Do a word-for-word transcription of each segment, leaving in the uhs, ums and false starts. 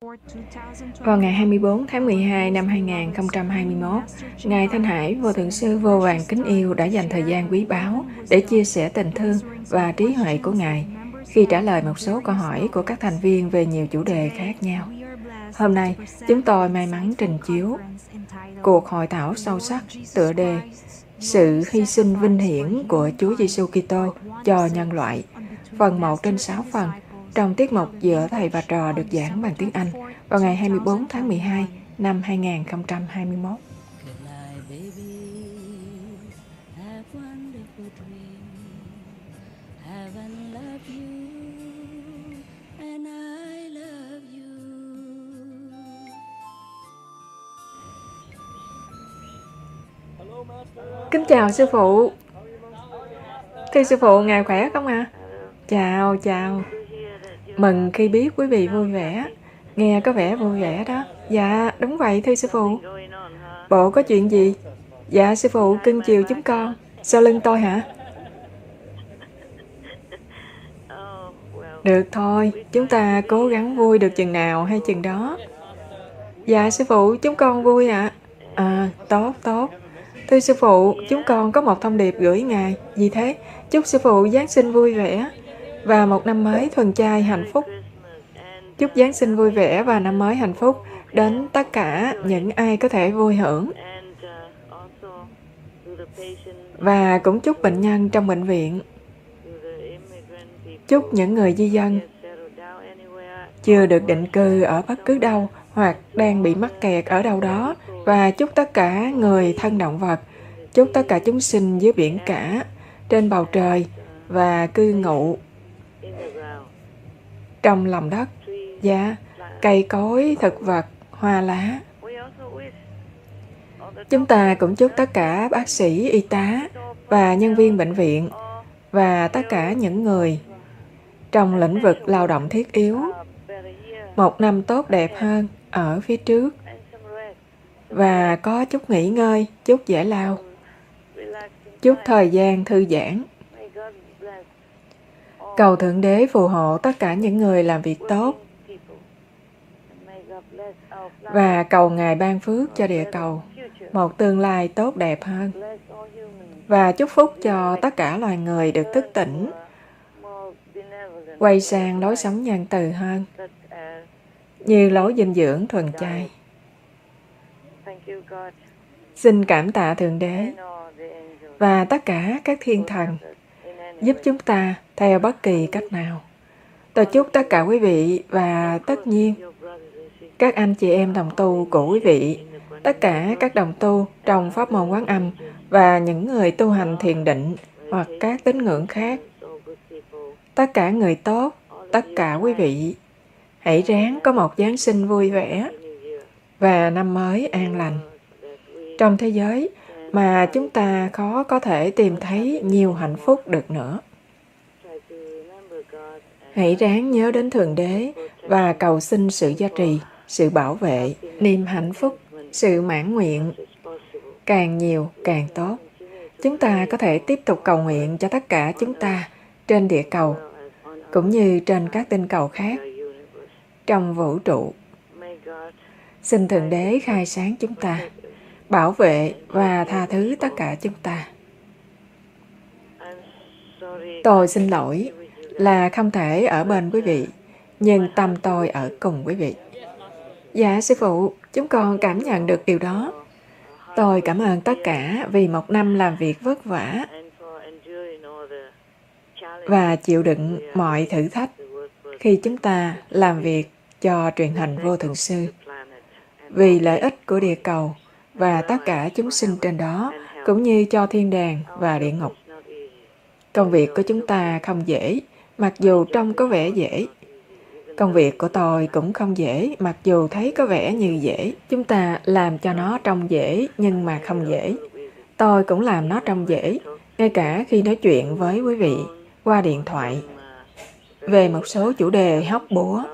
Vào ngày hai mươi bốn tháng mười hai năm hai nghìn không trăm hai mươi mốt, Ngài Thanh Hải Vô Thượng Sư vô vàn kính yêu đã dành thời gian quý báu để chia sẻ tình thương và trí huệ của Ngài khi trả lời một số câu hỏi của các thành viên về nhiều chủ đề khác nhau. Hôm nay, chúng tôi may mắn trình chiếu cuộc hội thảo sâu sắc tựa đề Sự hy sinh vinh hiển của Chúa Giêsu Kitô cho nhân loại, phần một trên sáu phần, trong tiết mục giữa thầy và trò được giảng bằng tiếng Anh vào ngày hai mươi bốn tháng mười hai năm hai nghìn không trăm hai mươi mốt. Kính chào sư phụ. Thưa sư phụ, ngài khỏe không ạ? À? Chào, chào. Mừng khi biết quý vị vui vẻ. Nghe có vẻ vui vẻ đó. Dạ, đúng vậy thưa sư phụ. Bộ có chuyện gì? Dạ sư phụ, cưng chiều chúng con. Sau lưng tôi hả? Được thôi, chúng ta cố gắng vui được chừng nào hay chừng đó. Dạ sư phụ, chúng con vui ạ. À. à, tốt, tốt. Thưa sư phụ, chúng con có một thông điệp gửi ngài. Vì thế, chúc sư phụ Giáng sinh vui vẻ và một năm mới thuần chay hạnh phúc. Chúc Giáng sinh vui vẻ và năm mới hạnh phúc đến tất cả những ai có thể vui hưởng. Và cũng chúc bệnh nhân trong bệnh viện. Chúc những người di dân chưa được định cư ở bất cứ đâu hoặc đang bị mắc kẹt ở đâu đó. Và chúc tất cả người thân động vật, chúc tất cả chúng sinh dưới biển cả, trên bầu trời và cư ngụ trong lòng đất, dạ, cây cối, thực vật, hoa lá. Chúng ta cũng chúc tất cả bác sĩ, y tá và nhân viên bệnh viện và tất cả những người trong lĩnh vực lao động thiết yếu một năm tốt đẹp hơn ở phía trước và có chút nghỉ ngơi, chút giải lao, chút thời gian thư giãn. Cầu Thượng Đế phù hộ tất cả những người làm việc tốt và cầu Ngài ban phước cho địa cầu một tương lai tốt đẹp hơn và chúc phúc cho tất cả loài người được thức tỉnh, quay sang lối sống nhân từ hơn, như lối dinh dưỡng thuần chay. Xin cảm tạ Thượng Đế và tất cả các thiên thần giúp chúng ta theo bất kỳ cách nào. Tôi chúc tất cả quý vị và tất nhiên các anh chị em đồng tu của quý vị, tất cả các đồng tu trong pháp môn Quán Âm và những người tu hành thiền định hoặc các tín ngưỡng khác, tất cả người tốt, tất cả quý vị, hãy ráng có một Giáng sinh vui vẻ và năm mới an lành. Trong thế giới mà chúng ta khó có thể tìm thấy nhiều hạnh phúc được nữa. Hãy ráng nhớ đến Thượng Đế và cầu xin sự gia trì, sự bảo vệ, niềm hạnh phúc, sự mãn nguyện. Càng nhiều càng tốt. Chúng ta có thể tiếp tục cầu nguyện cho tất cả chúng ta trên địa cầu, cũng như trên các tinh cầu khác trong vũ trụ. Xin Thượng Đế khai sáng chúng ta, bảo vệ và tha thứ tất cả chúng ta. Tôi xin lỗi là không thể ở bên quý vị, nhưng tâm tôi ở cùng quý vị. Dạ sư phụ, chúng con cảm nhận được điều đó. Tôi cảm ơn tất cả vì một năm làm việc vất vả và chịu đựng mọi thử thách khi chúng ta làm việc cho truyền hình Vô Thượng Sư vì lợi ích của địa cầu và tất cả chúng sinh trên đó, cũng như cho thiên đàng và địa ngục. Công việc của chúng ta không dễ, mặc dù trông có vẻ dễ. Công việc của tôi cũng không dễ, mặc dù thấy có vẻ như dễ. Chúng ta làm cho nó trông dễ, nhưng mà không dễ. Tôi cũng làm nó trông dễ, ngay cả khi nói chuyện với quý vị qua điện thoại về một số chủ đề hóc búa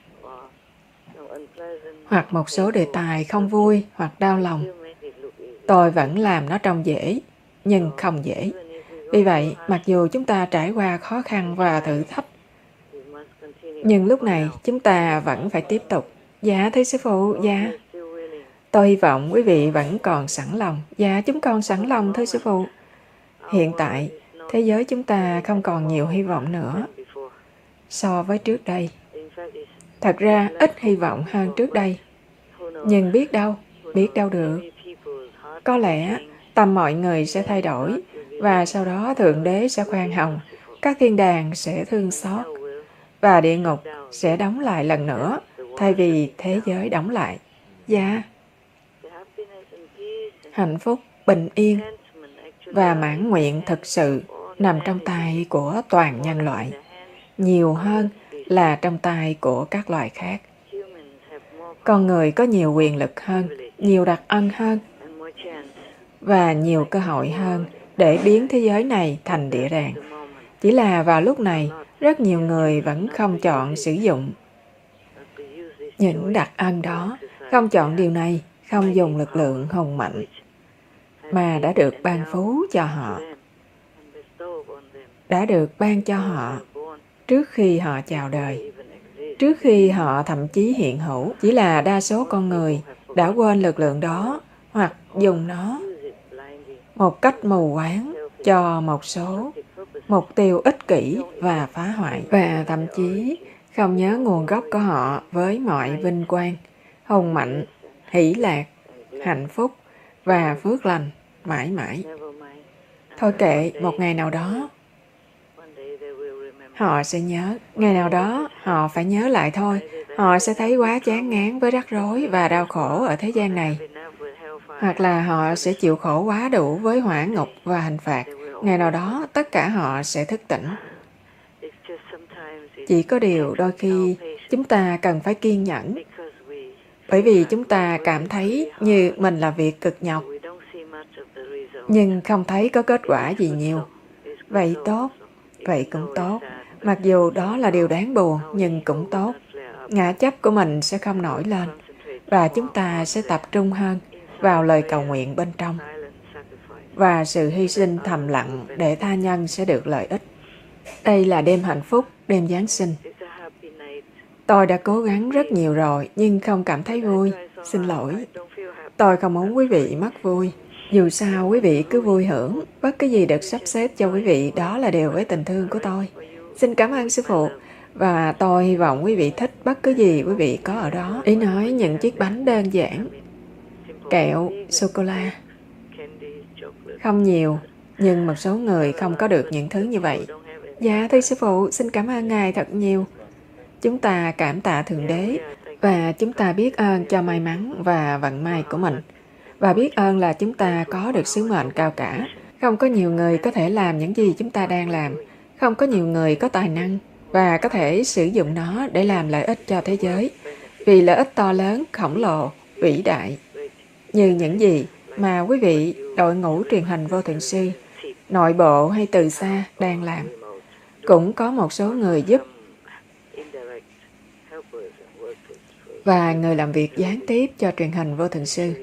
hoặc một số đề tài không vui hoặc đau lòng. Tôi vẫn làm nó trông dễ, nhưng không dễ. Vì vậy, mặc dù chúng ta trải qua khó khăn và thử thách, nhưng lúc này chúng ta vẫn phải tiếp tục Dạ thưa sư phụ, dạ. Tôi hy vọng quý vị vẫn còn sẵn lòng. Dạ chúng con sẵn lòng thưa sư phụ. Hiện tại, thế giới chúng ta không còn nhiều hy vọng nữa so với trước đây. Thật ra ít hy vọng hơn trước đây. Nhưng biết đâu, biết đâu được. Có lẽ tâm mọi người sẽ thay đổi và sau đó Thượng Đế sẽ khoan hồng, các thiên đàng sẽ thương xót và địa ngục sẽ đóng lại lần nữa thay vì thế giới đóng lại. Dạ. Hạnh phúc, bình yên và mãn nguyện thực sự nằm trong tay của toàn nhân loại, nhiều hơn là trong tay của các loài khác. Con người có nhiều quyền lực hơn, nhiều đặc ân hơn và nhiều cơ hội hơn để biến thế giới này thành địa đàng. Chỉ là vào lúc này, rất nhiều người vẫn không chọn sử dụng những đặc ân đó, không chọn điều này, không dùng lực lượng hùng mạnh mà đã được ban phú cho họ, đã được ban cho họ trước khi họ chào đời, trước khi họ thậm chí hiện hữu. Chỉ là đa số con người đã quên lực lượng đó hoặc dùng nó một cách mù quáng cho một số mục tiêu ích kỷ và phá hoại, và thậm chí không nhớ nguồn gốc của họ với mọi vinh quang, hùng mạnh, hỷ lạc, hạnh phúc và phước lành mãi mãi. Thôi kệ, một ngày nào đó họ sẽ nhớ, ngày nào đó họ phải nhớ lại thôi. Họ sẽ thấy quá chán ngán với rắc rối và đau khổ ở thế gian này. Hoặc là họ sẽ chịu khổ quá đủ với hỏa ngục và hình phạt. Ngày nào đó tất cả họ sẽ thức tỉnh. Chỉ có điều đôi khi chúng ta cần phải kiên nhẫn, bởi vì chúng ta cảm thấy như mình làm việc cực nhọc, nhưng không thấy có kết quả gì nhiều. Vậy tốt, vậy cũng tốt. Mặc dù đó là điều đáng buồn, nhưng cũng tốt. Ngã chấp của mình sẽ không nổi lên, và chúng ta sẽ tập trung hơn vào lời cầu nguyện bên trong và sự hy sinh thầm lặng để tha nhân sẽ được lợi ích. Đây là đêm hạnh phúc, đêm Giáng sinh. Tôi đã cố gắng rất nhiều rồi nhưng không cảm thấy vui. Xin lỗi. Tôi không muốn quý vị mất vui. Dù sao quý vị cứ vui hưởng. Bất cứ gì được sắp xếp cho quý vị, đó là điều với tình thương của tôi. Xin cảm ơn sư phụ. Và tôi hy vọng quý vị thích bất cứ gì quý vị có ở đó. Ý nói những chiếc bánh đơn giản, kẹo, sô-cô-la. Không nhiều, nhưng một số người không có được những thứ như vậy. Dạ thưa sư phụ, xin cảm ơn Ngài thật nhiều. Chúng ta cảm tạ Thượng Đế và chúng ta biết ơn cho may mắn và vận may của mình. Và biết ơn là chúng ta có được sứ mệnh cao cả. Không có nhiều người có thể làm những gì chúng ta đang làm. Không có nhiều người có tài năng và có thể sử dụng nó để làm lợi ích cho thế giới. Vì lợi ích to lớn, khổng lồ, vĩ đại. Như những gì mà quý vị đội ngũ truyền hình Vô Thượng Sư, nội bộ hay từ xa đang làm. Cũng có một số người giúp và người làm việc gián tiếp cho truyền hình Vô Thượng Sư,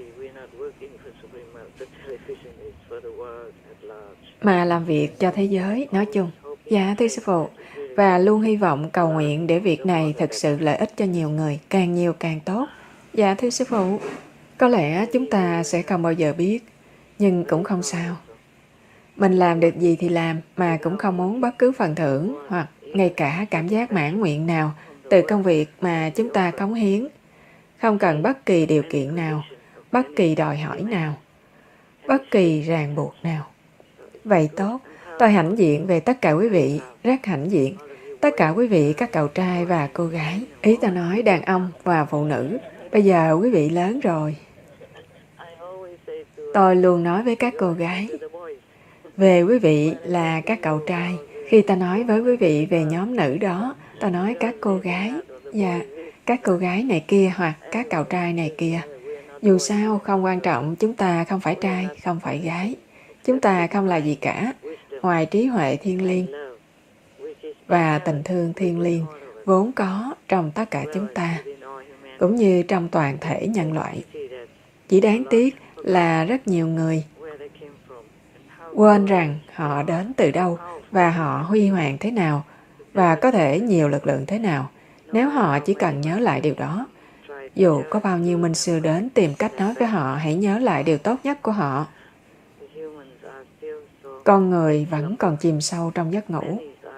mà làm việc cho thế giới nói chung. Dạ thưa sư phụ, và luôn hy vọng cầu nguyện để việc này thực sự lợi ích cho nhiều người, càng nhiều càng tốt. Dạ thưa sư phụ, có lẽ chúng ta sẽ không bao giờ biết, nhưng cũng không sao. Mình làm được gì thì làm, mà cũng không muốn bất cứ phần thưởng hoặc ngay cả cảm giác mãn nguyện nào từ công việc mà chúng ta cống hiến. Không cần bất kỳ điều kiện nào, bất kỳ đòi hỏi nào, bất kỳ ràng buộc nào. Vậy tốt, tôi hãnh diện về tất cả quý vị, rất hãnh diện. Tất cả quý vị các cậu trai và cô gái. Ý tôi nói đàn ông và phụ nữ. Bây giờ quý vị lớn rồi. Tôi luôn nói với các cô gái về quý vị là các cậu trai. Khi ta nói với quý vị về nhóm nữ đó, ta nói các cô gái. Dạ, các cô gái này kia hoặc các cậu trai này kia. Dù sao không quan trọng, chúng ta không phải trai, không phải gái. Chúng ta không là gì cả, ngoài trí huệ thiên liêng và tình thương thiên liêng vốn có trong tất cả chúng ta, cũng như trong toàn thể nhân loại. Chỉ đáng tiếc là rất nhiều người quên rằng họ đến từ đâu và họ huy hoàng thế nào và có thể nhiều lực lượng thế nào nếu họ chỉ cần nhớ lại điều đó. Dù có bao nhiêu minh sư đến tìm cách nói với họ hãy nhớ lại điều tốt nhất của họ, con người vẫn còn chìm sâu trong giấc ngủ.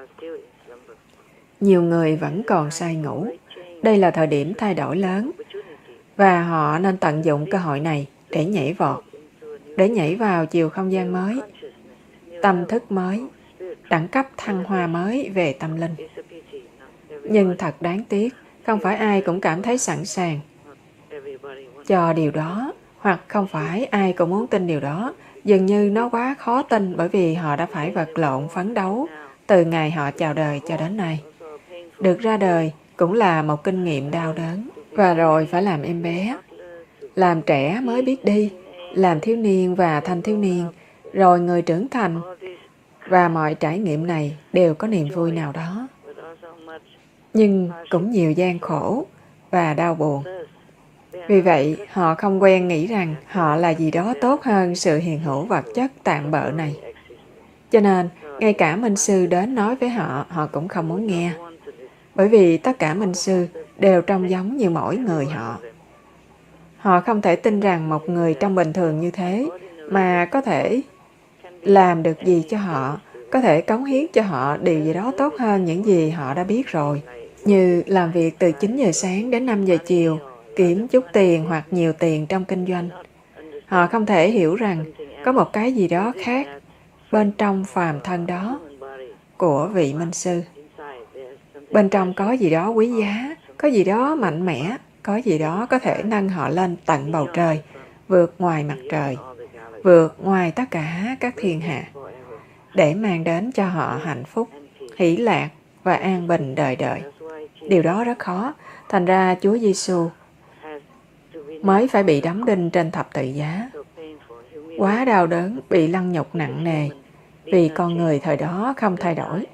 Nhiều người vẫn còn say ngủ. Đây là thời điểm thay đổi lớn, và họ nên tận dụng cơ hội này để nhảy vọt, để nhảy vào chiều không gian mới, tâm thức mới, đẳng cấp thăng hoa mới về tâm linh. Nhưng thật đáng tiếc, không phải ai cũng cảm thấy sẵn sàng cho điều đó, hoặc không phải ai cũng muốn tin điều đó. Dường như nó quá khó tin bởi vì họ đã phải vật lộn phấn đấu từ ngày họ chào đời cho đến nay. Được ra đời cũng là một kinh nghiệm đau đớn, và rồi phải làm em bé, làm trẻ mới biết đi, làm thiếu niên và thanh thiếu niên, rồi người trưởng thành. Và mọi trải nghiệm này đều có niềm vui nào đó, nhưng cũng nhiều gian khổ và đau buồn. Vì vậy, họ không quen nghĩ rằng họ là gì đó tốt hơn sự hiện hữu vật chất tạm bợ này. Cho nên, ngay cả minh sư đến nói với họ, họ cũng không muốn nghe. Bởi vì tất cả minh sư đều trông giống như mỗi người họ. Họ không thể tin rằng một người trông bình thường như thế mà có thể làm được gì cho họ, có thể cống hiến cho họ điều gì đó tốt hơn những gì họ đã biết rồi. Như làm việc từ chín giờ sáng đến năm giờ chiều, kiếm chút tiền hoặc nhiều tiền trong kinh doanh. Họ không thể hiểu rằng có một cái gì đó khác bên trong phàm thân đó của vị minh sư. Bên trong có gì đó quý giá, có gì đó mạnh mẽ, có gì đó có thể nâng họ lên tận bầu trời, vượt ngoài mặt trời, vượt ngoài tất cả các thiên hạ, để mang đến cho họ hạnh phúc, hỷ lạc và an bình đời đời. Điều đó rất khó, thành ra Chúa Giêsu mới phải bị đóng đinh trên thập tự giá. Quá đau đớn, bị lăng nhục nặng nề, vì con người thời đó không thay đổi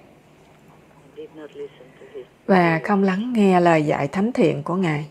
và không lắng nghe lời dạy thánh thiện của Ngài.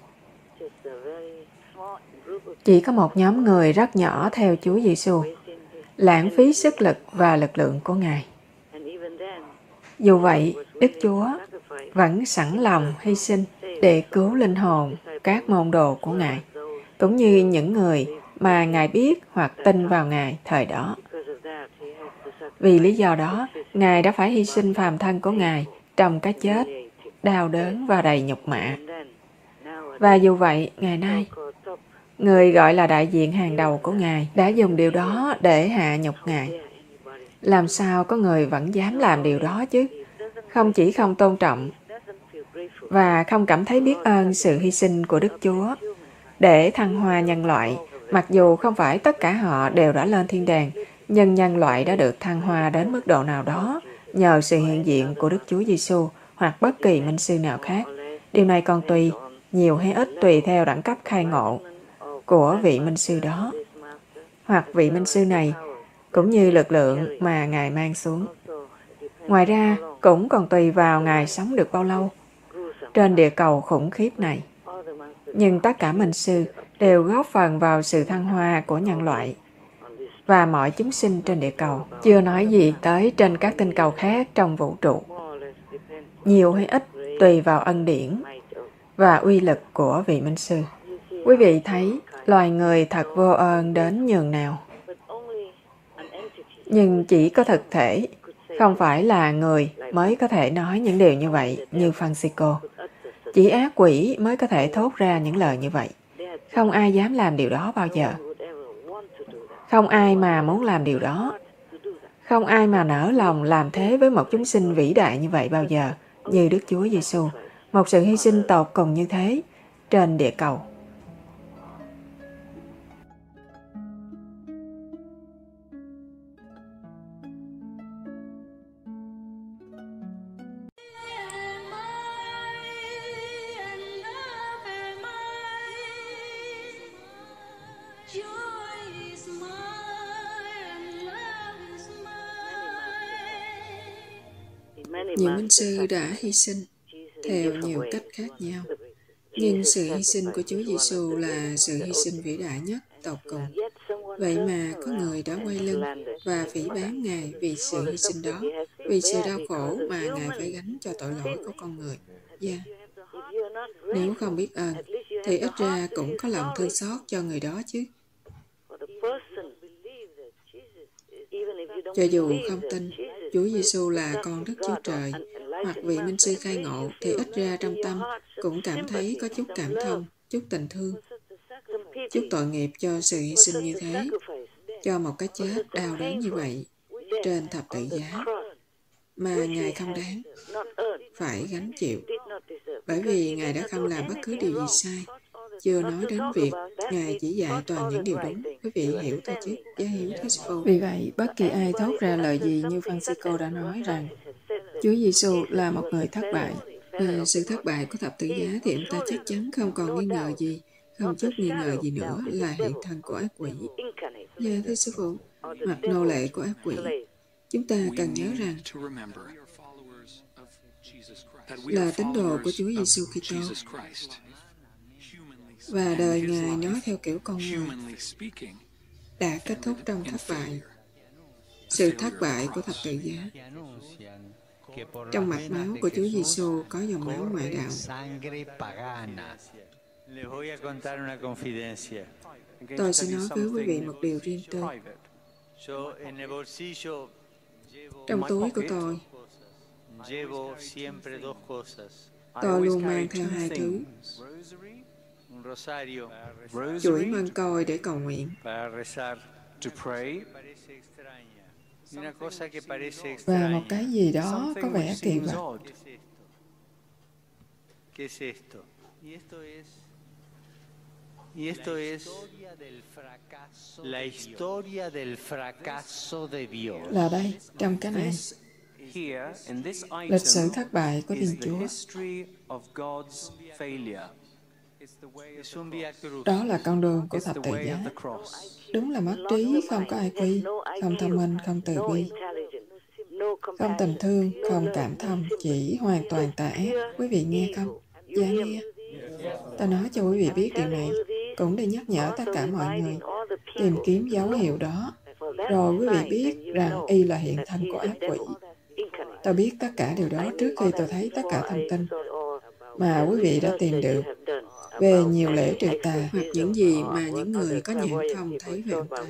Chỉ có một nhóm người rất nhỏ theo Chúa Giêsu, lãng phí sức lực và lực lượng của Ngài. Dù vậy, Đức Chúa vẫn sẵn lòng hy sinh để cứu linh hồn các môn đồ của Ngài, cũng như những người mà Ngài biết hoặc tin vào Ngài thời đó. Vì lý do đó, Ngài đã phải hy sinh phàm thân của Ngài trong cái chết đau đớn và đầy nhục mạ. Và dù vậy, ngày nay, người gọi là đại diện hàng đầu của Ngài đã dùng điều đó để hạ nhục Ngài. Làm sao có người vẫn dám làm điều đó chứ? Không chỉ không tôn trọng và không cảm thấy biết ơn sự hy sinh của Đức Chúa để thăng hoa nhân loại, mặc dù không phải tất cả họ đều đã lên thiên đàng, nhưng nhân loại đã được thăng hoa đến mức độ nào đó nhờ sự hiện diện của Đức Chúa Giêsu hoặc bất kỳ minh sư nào khác. Điều này còn tùy, nhiều hay ít tùy theo đẳng cấp khai ngộ của vị minh sư đó, hoặc vị minh sư này, cũng như lực lượng mà Ngài mang xuống. Ngoài ra, cũng còn tùy vào Ngài sống được bao lâu trên địa cầu khủng khiếp này. Nhưng tất cả minh sư đều góp phần vào sự thăng hoa của nhân loại và mọi chúng sinh trên địa cầu, chưa nói gì tới trên các tinh cầu khác trong vũ trụ. Nhiều hay ít tùy vào ân điển và uy lực của vị minh sư. Quý vị thấy loài người thật vô ơn đến nhường nào. Nhưng chỉ có thực thể, không phải là người mới có thể nói những điều như vậy như Francisco. Chỉ ác quỷ mới có thể thốt ra những lời như vậy. Không ai dám làm điều đó bao giờ. Không ai mà muốn làm điều đó. Không ai mà nỡ lòng làm thế với một chúng sinh vĩ đại như vậy bao giờ, như Đức Chúa Giêsu, một sự hy sinh tột cùng như thế trên địa cầu. Những minh sư đã hy sinh theo nhiều cách khác nhau. Nhưng sự hy sinh của Chúa Giêsu là sự hy sinh vĩ đại nhất, tột cùng. Vậy mà có người đã quay lưng và phỉ báng Ngài vì sự hy sinh đó, vì sự đau khổ mà Ngài phải gánh cho tội lỗi của con người. Yeah. Nếu không biết ơn, thì ít ra cũng có lòng thương xót cho người đó chứ. Cho dù không tin Chúa Giêsu là con Đức Chúa Trời hoặc vị minh sư khai ngộ, thì ít ra trong tâm cũng cảm thấy có chút cảm thông, chút tình thương, chút tội nghiệp cho sự hy sinh như thế, cho một cái chết đau đớn như vậy trên thập tự giá mà Ngài không đáng phải gánh chịu, bởi vì Ngài đã không làm bất cứ điều gì sai. Chưa nói đến việc Ngài chỉ dạy toàn những điều đúng. Quý vị hiểu thôi chứ, giá hiếu thế sư. Vì vậy, bất kỳ ai thốt ra lời gì như Francisco đã nói rằng Chúa Giêsu là một người thất bại. Về sự thất bại của thập tự giá thì ông ta chắc chắn không còn nghi ngờ gì, không chút nghi ngờ gì nữa là hiện thân của ác quỷ. Dạ thưa sư phụ, hoặc nô lệ của ác quỷ. Chúng ta cần nhớ rằng là tín đồ của Chúa Giêsu Kitô, và đời Ngài nói theo kiểu con người đã kết thúc trong thất bại. Sự thất bại của thập tự giá. Trong mạch máu của Chúa Giêsu có dòng máu ngoại đạo. Tôi sẽ nói với quý vị một điều riêng tư. Trong túi của tôi, tôi luôn mang theo hai thứ: chuỗi mân côi để cầu nguyện, và một cái gì đó có vẻ kỳ quặc. Y esto es la historia del fracaso de Dios. Là đây, trong cái này, lịch sử thất bại của Thiên Chúa. Đó là con đường của thập tự giá. Đúng là mất trí, không có ai quy, không thông minh, không từ bi, không tình thương, không cảm thông, chỉ hoàn toàn tà ác. Quý vị nghe không? Dạ nghe. Ta nói cho quý vị biết điều này, cũng để nhắc nhở tất cả mọi người tìm kiếm dấu hiệu đó. Rồi quý vị biết rằng y là hiện thân của ác quỷ. Tôi biết tất cả điều đó trước khi tôi thấy tất cả thông tin mà quý vị đã tìm được về nhiều lễ trừ tà hoặc những gì mà những người có nhãn thông thấy về ông ta.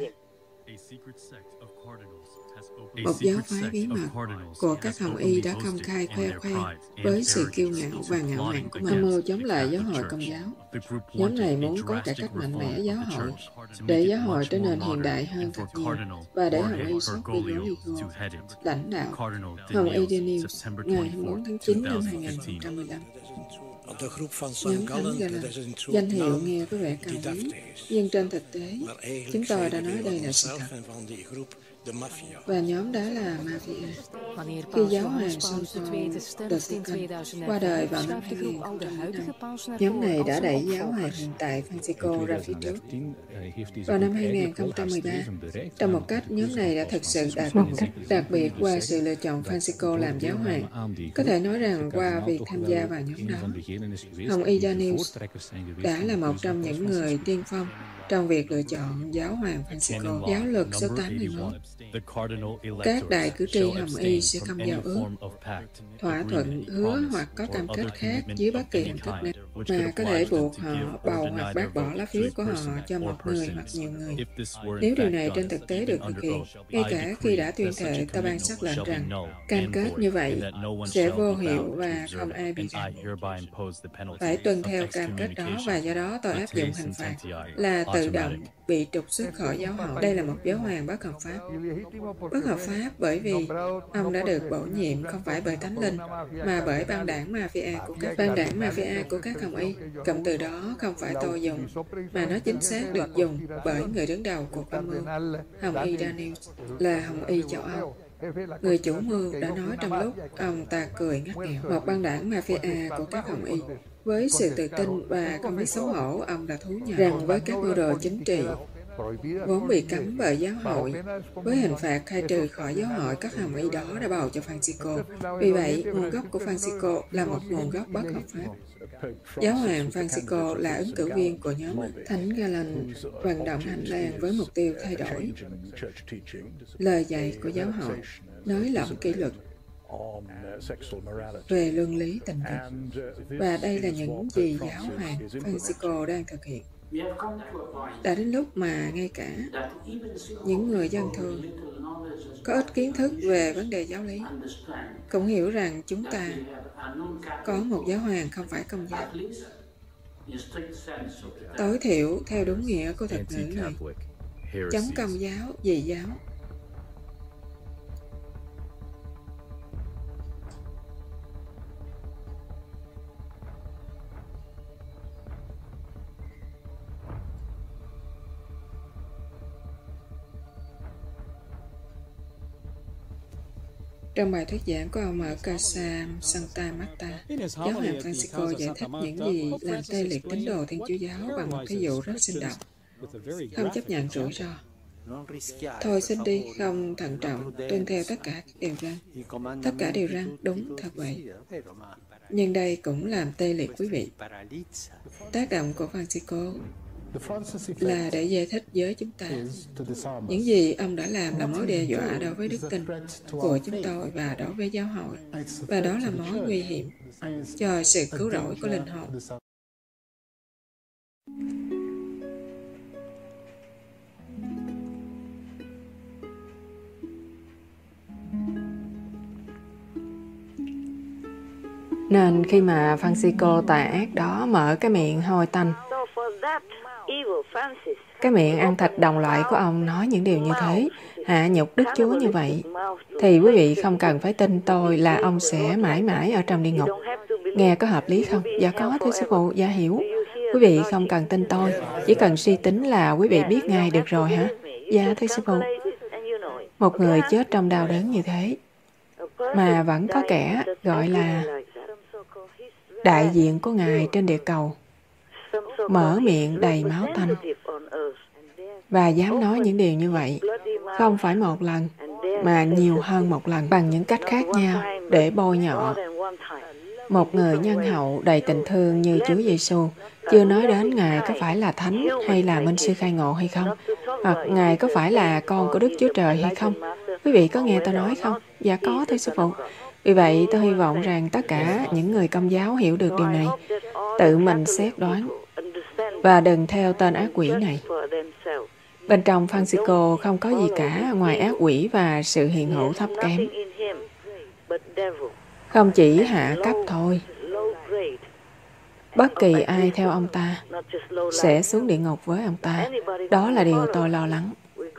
Một giáo phái bí mật của các hồng y đã công khai khoe khoang với sự kiêu ngạo và ngạo mạn của mình âm mưu chống lại giáo hội Công giáo. Nhóm này muốn có cải cách mạnh mẽ giáo hội, để giáo hội trở nên hiện đại hơn thật nhiều, và để hồng y sốt Bergoglio lãnh đạo. Hồng y The News, ngày hai mươi bốn tháng chín năm hai nghìn không trăm mười lăm. Nhóm Thánh Gallen, danh hiệu nghe có vẻ cao quý, nhưng trên thực tế, chúng tôi đã nói đây là sự thật. Và nhóm đó là Mafia. Khi giáo hoàng John Paul the Second qua đời vào năm hai nghìn không trăm lẻ năm, nhóm này đã đẩy giáo hoàng hiện tại Francisco ra phía trước. Vào năm hai nghìn không trăm mười ba, trong một cách, nhóm này đã thực sự đạt một cách đặc biệt qua sự lựa chọn Francisco làm giáo hoàng. Có thể nói rằng qua việc tham gia vào nhóm đó, Hồng Y Daniels đã là một trong những người tiên phong trong việc lựa chọn giáo hoàng Francisco. Giáo luật số tám mươi mốt. Các đại cử tri Hồng Y sẽ không giao ước, thỏa thuận, hứa hoặc có cam kết khác dưới bất kỳ hình thức nào mà có thể buộc họ bầu hoặc bác bỏ lá phiếu của họ cho một người hoặc nhiều người. Nếu điều này trên thực tế được thực hiện, ngay cả khi đã tuyên thệ, ta ban sắc lệnh rằng cam kết như vậy sẽ vô hiệu và không ai bị phạt. Phải tuân theo cam kết đó, và do đó tôi áp dụng hình phạt là tự động bị trục xuất khỏi giáo hội. Đây là một giáo hoàng bất hợp pháp. Bất hợp pháp bởi vì ông đã được bổ nhiệm không phải bởi Thánh Linh, mà bởi băng đảng mafia của các băng đảng mafia của các Hồng Y. Cụm từ đó không phải tôi dùng, mà nó chính xác được dùng bởi người đứng đầu cuộc âm mưu, Hồng Y Daniels, là Hồng Y châu Âu. Người chủ mưu đã nói trong lúc ông ta cười ngắt nghèo. Một băng đảng mafia của các Hồng Y. Với sự tự tin và không biết xấu hổ, ông đã thú nhận rằng với các mưu đồ chính trị vốn bị cấm bởi giáo hội, với hình phạt khai trừ khỏi giáo hội, các Hồng Y đó đã bầu cho Francisco. Vì vậy, nguồn gốc của Francisco là một nguồn gốc bất hợp pháp. Giáo hoàng Francisco là ứng cử viên của nhóm Thánh Gallen vận động hành lang với mục tiêu thay đổi lời dạy của giáo hội, nới lỏng kỷ luật, về luân lý tình dục. Và đây là những gì giáo hoàng Francisco đang thực hiện. Đã đến lúc mà ngay cả những người dân thường có ít kiến thức về vấn đề giáo lý cũng hiểu rằng chúng ta có một giáo hoàng không phải công giáo. Tối thiểu theo đúng nghĩa của thuật ngữ này, chống công giáo, dị giáo. Trong bài thuyết giảng của ông ở Casa Santa Marta, giáo hoàng Francisco giải thích những gì làm tê liệt tín đồ Thiên Chúa giáo bằng một thí dụ rất sinh động. Không chấp nhận rủi ro. Thôi xin đi, không thận trọng, tuân theo tất cả các điều răn. Tất cả điều răn, đúng, thật vậy. Nhưng đây cũng làm tê liệt quý vị. Tác động của Francisco là để giải thích với chúng ta những gì ông đã làm là mối đe dọa đối với đức tin của chúng tôi và đối với giáo hội, và đó là mối nguy hiểm cho sự cứu rỗi của linh hồn. Nên khi mà Francisco tà ác đó mở cái miệng hôi tanh, cái miệng ăn thịt đồng loại của ông nói những điều như thế, hạ nhục Đức Chúa như vậy, thì quý vị không cần phải tin tôi là ông sẽ mãi mãi ở trong địa ngục. Nghe có hợp lý không? Dạ có, thưa sư phụ, dạ hiểu. Quý vị không cần tin tôi, chỉ cần suy tính là quý vị biết ngay được rồi hả? Dạ, thưa sư phụ. Một người chết trong đau đớn như thế, mà vẫn có kẻ gọi là đại diện của Ngài trên địa cầu, mở miệng đầy máu tanh và dám nói những điều như vậy, không phải một lần, mà nhiều hơn một lần bằng những cách khác nhau để bôi nhọ một người nhân hậu đầy tình thương như Chúa Giêsu. Chưa nói đến Ngài có phải là thánh hay là minh sư khai ngộ hay không, hoặc Ngài có phải là con của Đức Chúa Trời hay không. Quý vị có nghe tôi nói không? Dạ có, thưa sư phụ. Vì vậy, tôi hy vọng rằng tất cả những người Công giáo hiểu được điều này, tự mình xét đoán, và đừng theo tên ác quỷ này. Bên trong Francisco không có gì cả ngoài ác quỷ và sự hiện hữu thấp kém. Không chỉ hạ cấp thôi. Bất kỳ ai theo ông ta sẽ xuống địa ngục với ông ta. Đó là điều tôi lo lắng.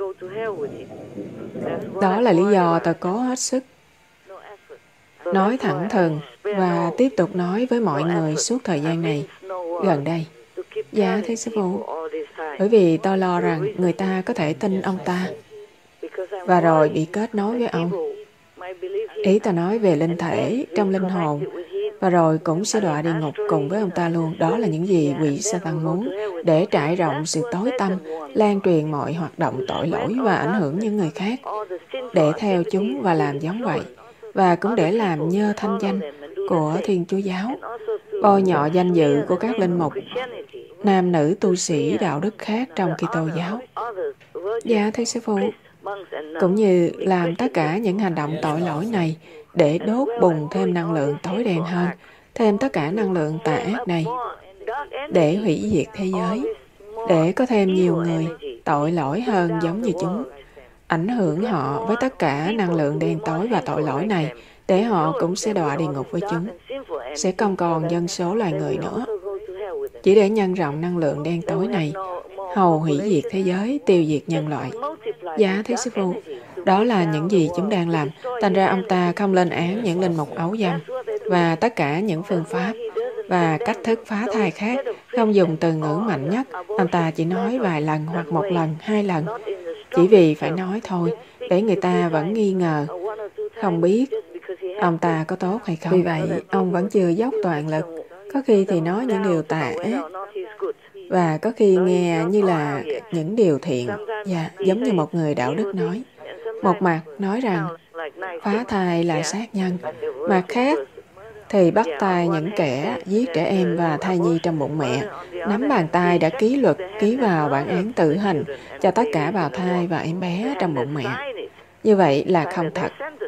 Đó là lý do tôi cố hết sức nói thẳng thừng và tiếp tục nói với mọi người suốt thời gian này gần đây. Dạ, thưa sư phụ. Bởi vì tôi lo rằng người ta có thể tin ông ta và rồi bị kết nối với ông. Ý ta nói về linh thể, trong linh hồn, và rồi cũng sẽ đọa địa ngục cùng với ông ta luôn. Đó là những gì quỷ Satan muốn, để trải rộng sự tối tăm, lan truyền mọi hoạt động tội lỗi và ảnh hưởng những người khác, để theo chúng và làm giống vậy, và cũng để làm nhơ thanh danh của Thiên Chúa Giáo, bôi nhọ danh dự của các linh mục, nam nữ tu sĩ đạo đức khác trong Kitô giáo. Dạ, thưa sư phụ. Cũng như làm tất cả những hành động tội lỗi này để đốt bùng thêm năng lượng tối đen hơn, thêm tất cả năng lượng tà ác này, để hủy diệt thế giới, để có thêm nhiều người tội lỗi hơn giống như chúng, ảnh hưởng họ với tất cả năng lượng đen tối và tội lỗi này, để họ cũng sẽ đọa địa ngục với chúng, sẽ không còn dân số loài người nữa, chỉ để nhân rộng năng lượng đen tối này, hầu hủy diệt thế giới, tiêu diệt nhân loại. Dạ, thưa sư phụ. Đó là những gì chúng đang làm. Thành ra ông ta không lên án những linh mục ấu dâm và tất cả những phương pháp và cách thức phá thai khác, không dùng từ ngữ mạnh nhất. Ông ta chỉ nói vài lần hoặc một lần, hai lần, chỉ vì phải nói thôi, để người ta vẫn nghi ngờ, không biết ông ta có tốt hay không. Vì vậy, ông vẫn chưa dốc toàn lực. Có khi thì nói những điều tà ác, và có khi nghe như là những điều thiện. Dạ, giống như một người đạo đức nói. Một mặt nói rằng phá thai là sát nhân, mặt khác thì bắt tay những kẻ giết trẻ em và thai nhi trong bụng mẹ, nắm bàn tay đã ký luật ký vào bản án tử hình cho tất cả bào thai và em bé trong bụng mẹ. Như vậy là không thật.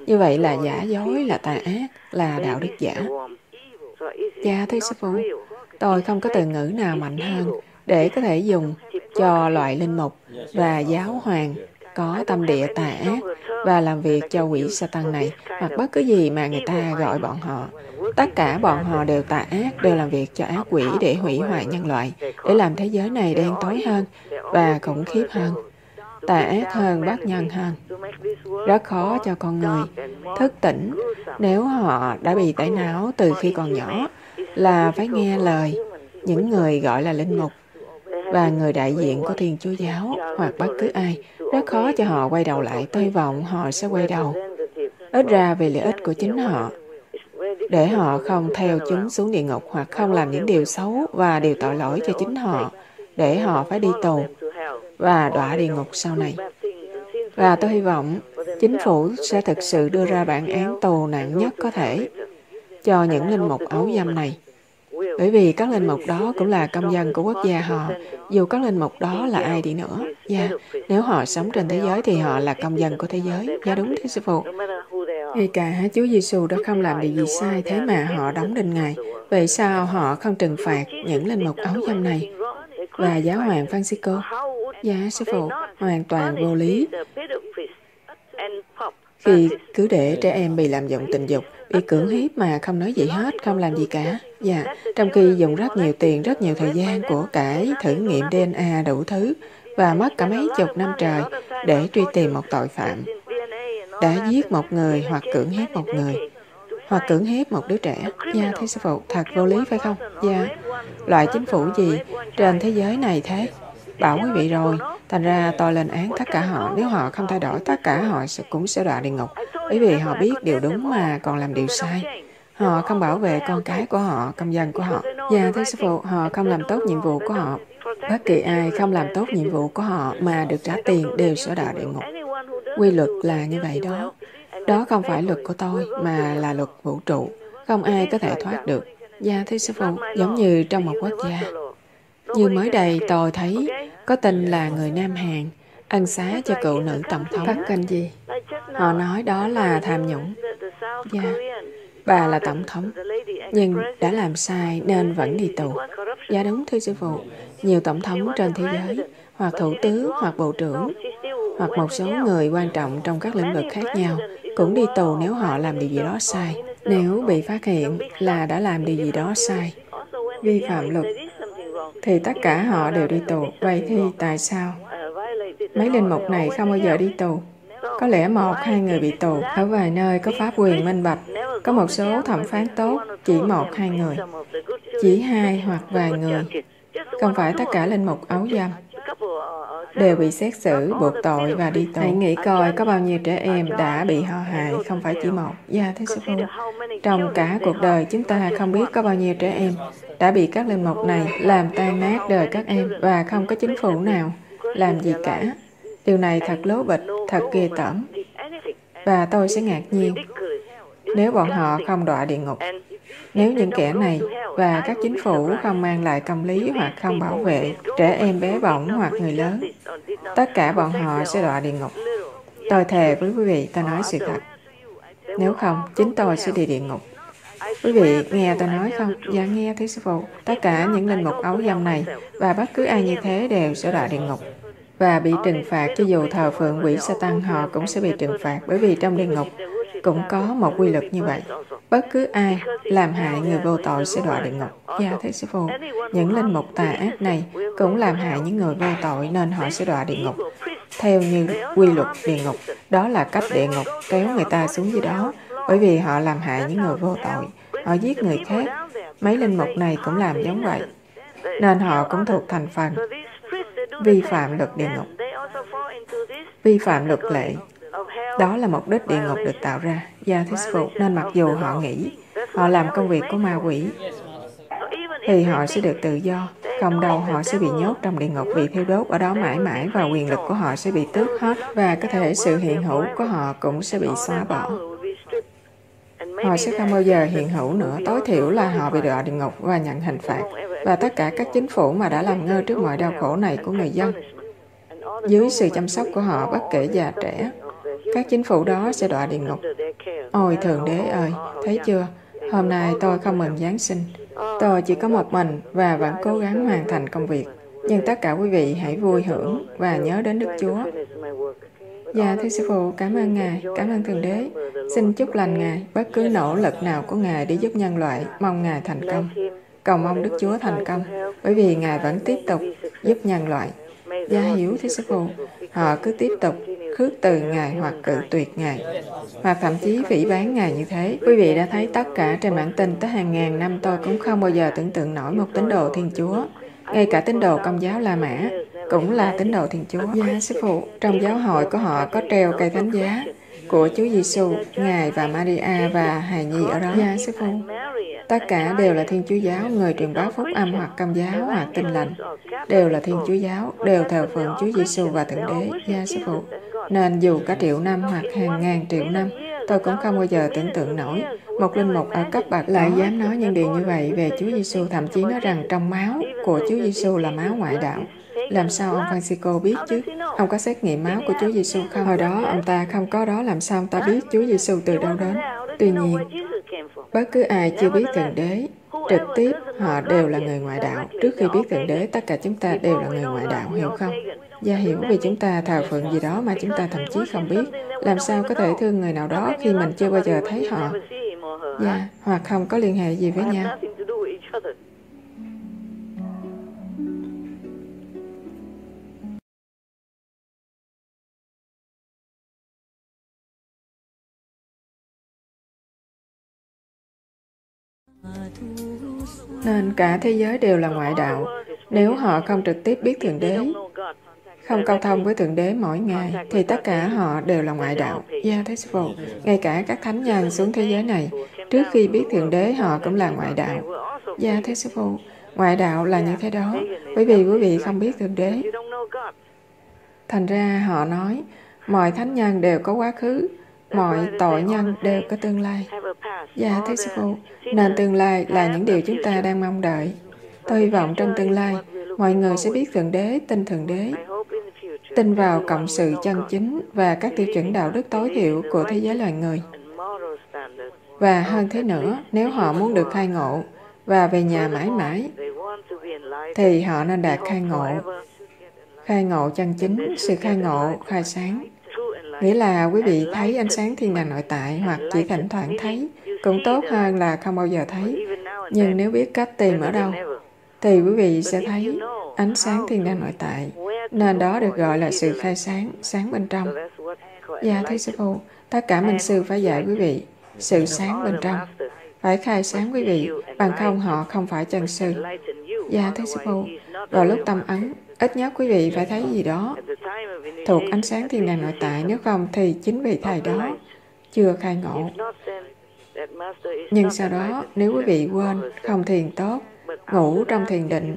Như vậy là giả dối, là tà ác, là đạo đức giả. Dạ thưa sư phụ, tôi không có từ ngữ nào mạnh hơn để có thể dùng cho loại linh mục và giáo hoàng có tâm địa tà ác và làm việc cho quỷ Satan này, hoặc bất cứ gì mà người ta gọi bọn họ. Tất cả bọn họ đều tà ác, đều làm việc cho ác quỷ để hủy hoại nhân loại, để làm thế giới này đen tối hơn và khủng khiếp hơn, tà ác hơn, bất nhân hơn. Rất khó cho con người thức tỉnh nếu họ đã bị tẩy não từ khi còn nhỏ, là phải nghe lời những người gọi là linh mục và người đại diện của Thiên Chúa Giáo hoặc bất cứ ai. Rất khó cho họ quay đầu lại. Tôi hy vọng họ sẽ quay đầu, ít ra vì lợi ích của chính họ, để họ không theo chúng xuống địa ngục hoặc không làm những điều xấu và điều tội lỗi cho chính họ, để họ phải đi tù và đọa địa ngục sau này. Và tôi hy vọng chính phủ sẽ thực sự đưa ra bản án tù nặng nhất có thể cho những linh mục ấu dâm này. Bởi vì các linh mục đó cũng là công dân của quốc gia họ, dù các linh mục đó là ai đi nữa. Dạ, nếu họ sống trên thế giới thì họ là công dân của thế giới. Dạ đúng thưa sư phụ. Ngay cả Chúa Giêsu đã không làm điều gì sai, thế mà họ đóng đinh Ngài. Vậy sao họ không trừng phạt những linh mục ấu dâm này? Và giáo hoàng Francisco? Dạ sư phụ, hoàn toàn vô lý. Khi cứ để trẻ em bị lạm dụng tình dục, bị cưỡng hiếp mà không nói gì hết, không làm gì cả. Dạ, trong khi dùng rất nhiều tiền, rất nhiều thời gian của cải, thử nghiệm đê en a đủ thứ, và mất cả mấy chục năm trời để truy tìm một tội phạm đã giết một người hoặc cưỡng hiếp một người, hoặc cưỡng hiếp một đứa trẻ. Dạ, thưa sư phụ, thật vô lý phải không? Dạ, loại chính phủ gì trên thế giới này thế? Bảo quý vị rồi, thành ra tôi lên án tất cả họ. Nếu họ không thay đổi, tất cả họ sẽ, cũng sẽ đọa địa ngục. Bởi vì họ biết điều đúng mà còn làm điều sai. Họ không bảo vệ con cái của họ, công dân của họ. Dạ, thưa sư phụ, họ không làm tốt nhiệm vụ của họ. Bất kỳ ai không làm tốt nhiệm vụ của họ mà được trả tiền đều sẽ đọa địa ngục. Quy luật là như vậy đó. Đó không phải luật của tôi, mà là luật vũ trụ. Không ai có thể thoát được. Dạ, thưa sư phụ, giống như trong một quốc gia. Như mới đây tôi thấy có tin là người Nam Hàn ân xá cho cựu nữ tổng thống. Phát kênh gì? Họ nói đó là tham nhũng. Dạ, bà là tổng thống, nhưng đã làm sai nên vẫn đi tù. Dạ đúng thưa sư phụ, nhiều tổng thống trên thế giới, hoặc thủ tướng, hoặc bộ trưởng, hoặc một số người quan trọng trong các lĩnh vực khác nhau, cũng đi tù nếu họ làm điều gì đó sai. Nếu bị phát hiện là đã làm điều gì đó sai, vi phạm luật, thì tất cả họ đều đi tù. Vậy thì tại sao mấy linh mục này không bao giờ đi tù? Có lẽ một, hai người bị tù. Ở vài nơi có pháp quyền minh bạch, có một số thẩm phán tốt, chỉ một, hai người, chỉ hai hoặc vài người. Không phải tất cả linh mục ấu dâm đều bị xét xử, buộc tội và đi tù. Hãy nghĩ coi có bao nhiêu trẻ em đã bị họ hại, không phải chỉ một. Dạ, thưa sư phụ, trong cả cuộc đời chúng ta không biết có bao nhiêu trẻ em đã bị các linh mục này làm tan nát đời các em, và không có chính phủ nào làm gì cả. Điều này thật lố bịch, thật ghê tởm. Và tôi sẽ ngạc nhiên nếu bọn họ không đọa địa ngục. Nếu những kẻ này và các chính phủ không mang lại công lý hoặc không bảo vệ trẻ em bé bỏng hoặc người lớn, tất cả bọn họ sẽ đọa địa ngục. Tôi thề với quý vị, tôi nói sự thật. Nếu không, chính tôi sẽ đi địa ngục. Quý vị nghe tôi nói không? Dạ nghe thưa sư phụ. Tất cả những linh mục ấu dâm này và bất cứ ai như thế đều sẽ đọa địa ngục và bị trừng phạt. Cho dù thờ phượng quỷ Satan, họ cũng sẽ bị trừng phạt, bởi vì trong địa ngục cũng có một quy luật như vậy. Bất cứ ai làm hại người vô tội sẽ đọa địa ngục. Dạ thưa sư phụ, những linh mục tà ác này cũng làm hại những người vô tội nên họ sẽ đọa địa ngục. Theo như quy luật địa ngục, đó là cách địa ngục kéo người ta xuống dưới đó, bởi vì họ làm hại những người vô tội, họ giết người khác. Mấy linh mục này cũng làm giống vậy, nên họ cũng thuộc thành phần vi phạm luật địa ngục, vi phạm luật lệ. Đó là mục đích địa ngục được tạo ra. Dạ thưa sư phụ, nên mặc dù họ nghĩ họ làm công việc của ma quỷ, thì họ sẽ được tự do. Không đâu, họ sẽ bị nhốt trong địa ngục, bị thiêu đốt ở đó mãi mãi, và quyền lực của họ sẽ bị tước hết, và có thể sự hiện hữu của họ cũng sẽ bị xóa bỏ. Họ sẽ không bao giờ hiện hữu nữa. Tối thiểu là họ bị đọa địa ngục và nhận hình phạt. Và tất cả các chính phủ mà đã làm ngơ trước mọi đau khổ này của người dân, dưới sự chăm sóc của họ, bất kể già trẻ, các chính phủ đó sẽ đọa địa ngục. Ôi Thượng Đế ơi, thấy chưa? Hôm nay tôi không mừng Giáng sinh. Tôi chỉ có một mình và vẫn cố gắng hoàn thành công việc. Nhưng tất cả quý vị hãy vui hưởng và nhớ đến Đức Chúa. Dạ, thưa Sư Phụ, cảm ơn Ngài, cảm ơn Thượng Đế. Xin chúc lành Ngài, bất cứ nỗ lực nào của Ngài để giúp nhân loại, mong Ngài thành công. Cầu mong Đức Chúa thành công, bởi vì Ngài vẫn tiếp tục giúp nhân loại. Dạ hiểu, thưa Sư Phụ, họ cứ tiếp tục khước từ Ngài hoặc cự tuyệt Ngài, hoặc thậm chí phỉ báng Ngài như thế. Quý vị đã thấy tất cả trên bản tin tới hàng ngàn năm tôi cũng không bao giờ tưởng tượng nổi một tín đồ Thiên Chúa. Ngay cả tín đồ Công giáo La Mã cũng là tín đồ Thiên Chúa. Dạ, Sư Phụ, trong giáo hội của họ có treo cây thánh giá của Chúa Giêsu, Ngài và Maria và hài nhi ở đó. Dạ, Sư Phụ. Tất cả đều là Thiên Chúa giáo, người truyền bá phúc âm hoặc Công giáo hoặc Tin lành. Đều là Thiên Chúa giáo, đều thờ phượng Chúa Giêsu và Thượng Đế. Dạ, Sư Phụ. Nên dù cả triệu năm hoặc hàng ngàn triệu năm, tôi cũng không bao giờ tưởng tượng nổi một linh mục ở cấp bậc lại dám nói những điều như vậy về Chúa Giêsu, thậm chí nói rằng trong máu của Chúa Giêsu là máu ngoại đạo. Làm sao ông Francisco biết chứ? Ông có xét nghiệm máu của Chúa Giêsu không? Hồi đó ông ta không có đó, làm sao ông ta biết Chúa Giêsu từ đâu đến? Tuy nhiên, bất cứ ai chưa biết Thượng Đế trực tiếp, họ đều là người ngoại đạo. Trước khi biết Thượng Đế, tất cả chúng ta đều là người ngoại đạo, hiểu không? Và hiểu vì chúng ta thờ phượng gì đó mà chúng ta thậm chí không biết. Làm sao có thể thương người nào đó khi mình chưa bao giờ thấy họ? Dạ, hoặc không có liên hệ gì với nhau. Nên cả thế giới đều là ngoại đạo. Nếu họ không trực tiếp biết Thượng Đế, không câu thông với Thượng Đế mỗi ngày, thì tất cả họ đều là ngoại đạo. Dạ, thế Sư Phụ, ngay cả các thánh nhân xuống thế giới này, trước khi biết Thượng Đế họ cũng là ngoại đạo. Dạ, thế Sư Phụ, ngoại đạo là như thế đó, bởi vì quý vị không biết Thượng Đế. Thành ra họ nói, mọi thánh nhân đều có quá khứ, mọi tội nhân đều có tương lai. Dạ, thưa Sư Phụ, nên tương lai là những điều chúng ta đang mong đợi. Tôi hy vọng trong tương lai, mọi người sẽ biết Thượng Đế, tin Thượng Đế, tin vào cộng sự chân chính và các tiêu chuẩn đạo đức tối thiểu của thế giới loài người. Và hơn thế nữa, nếu họ muốn được khai ngộ và về nhà mãi mãi, thì họ nên đạt khai ngộ. Khai ngộ chân chính, sự khai ngộ, khai sáng. Nghĩa là quý vị thấy ánh sáng thiên đàng nội tại hoặc chỉ thỉnh thoảng thấy, cũng tốt hơn là không bao giờ thấy. Nhưng nếu biết cách tìm ở đâu, thì quý vị sẽ thấy ánh sáng thiên đàng nội tại. Nên đó được gọi là sự khai sáng, sáng bên trong. Dạ, thưa Sư Phụ, tất cả minh sư phải dạy quý vị sự sáng bên trong. Phải khai sáng quý vị, bằng không họ không phải chân sư. Dạ, thưa Sư Phụ, vào lúc tâm ấn, ít nhất quý vị phải thấy gì đó thuộc ánh sáng thiên đàng nội tại, nếu không thì chính vì thầy đó chưa khai ngộ. Nhưng sau đó, nếu quý vị quên, không thiền tốt, ngủ trong thiền định,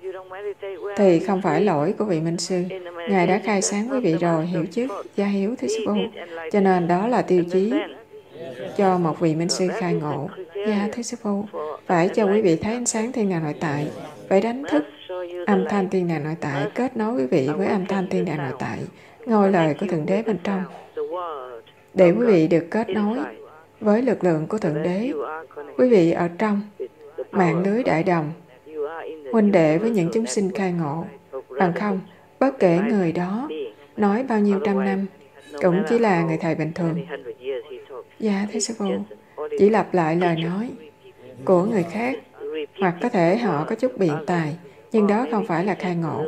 thì không phải lỗi của vị minh sư. Ngài đã khai sáng quý vị rồi, hiểu chứ? Dạ hiểu, thưa Sư Phụ. Cho nên đó là tiêu chí cho một vị minh sư khai ngộ. Dạ, thưa Sư Phụ, phải cho quý vị thấy ánh sáng thiên đàng nội tại, phải đánh thức âm thanh thiên đàng nội tại, kết nối quý vị với âm thanh thiên đàng nội tại, ngôi lời của Thượng Đế bên trong, để quý vị được kết nối với lực lượng của Thượng Đế. Quý vị ở trong mạng lưới đại đồng, huynh đệ với những chúng sinh khai ngộ. Bằng không, bất kể người đó nói bao nhiêu trăm năm, cũng chỉ là người thầy bình thường. Dạ, thưa Sư Phụ, chỉ lặp lại lời nói của người khác, hoặc có thể họ có chút biện tài, nhưng đó không phải là khai ngộ.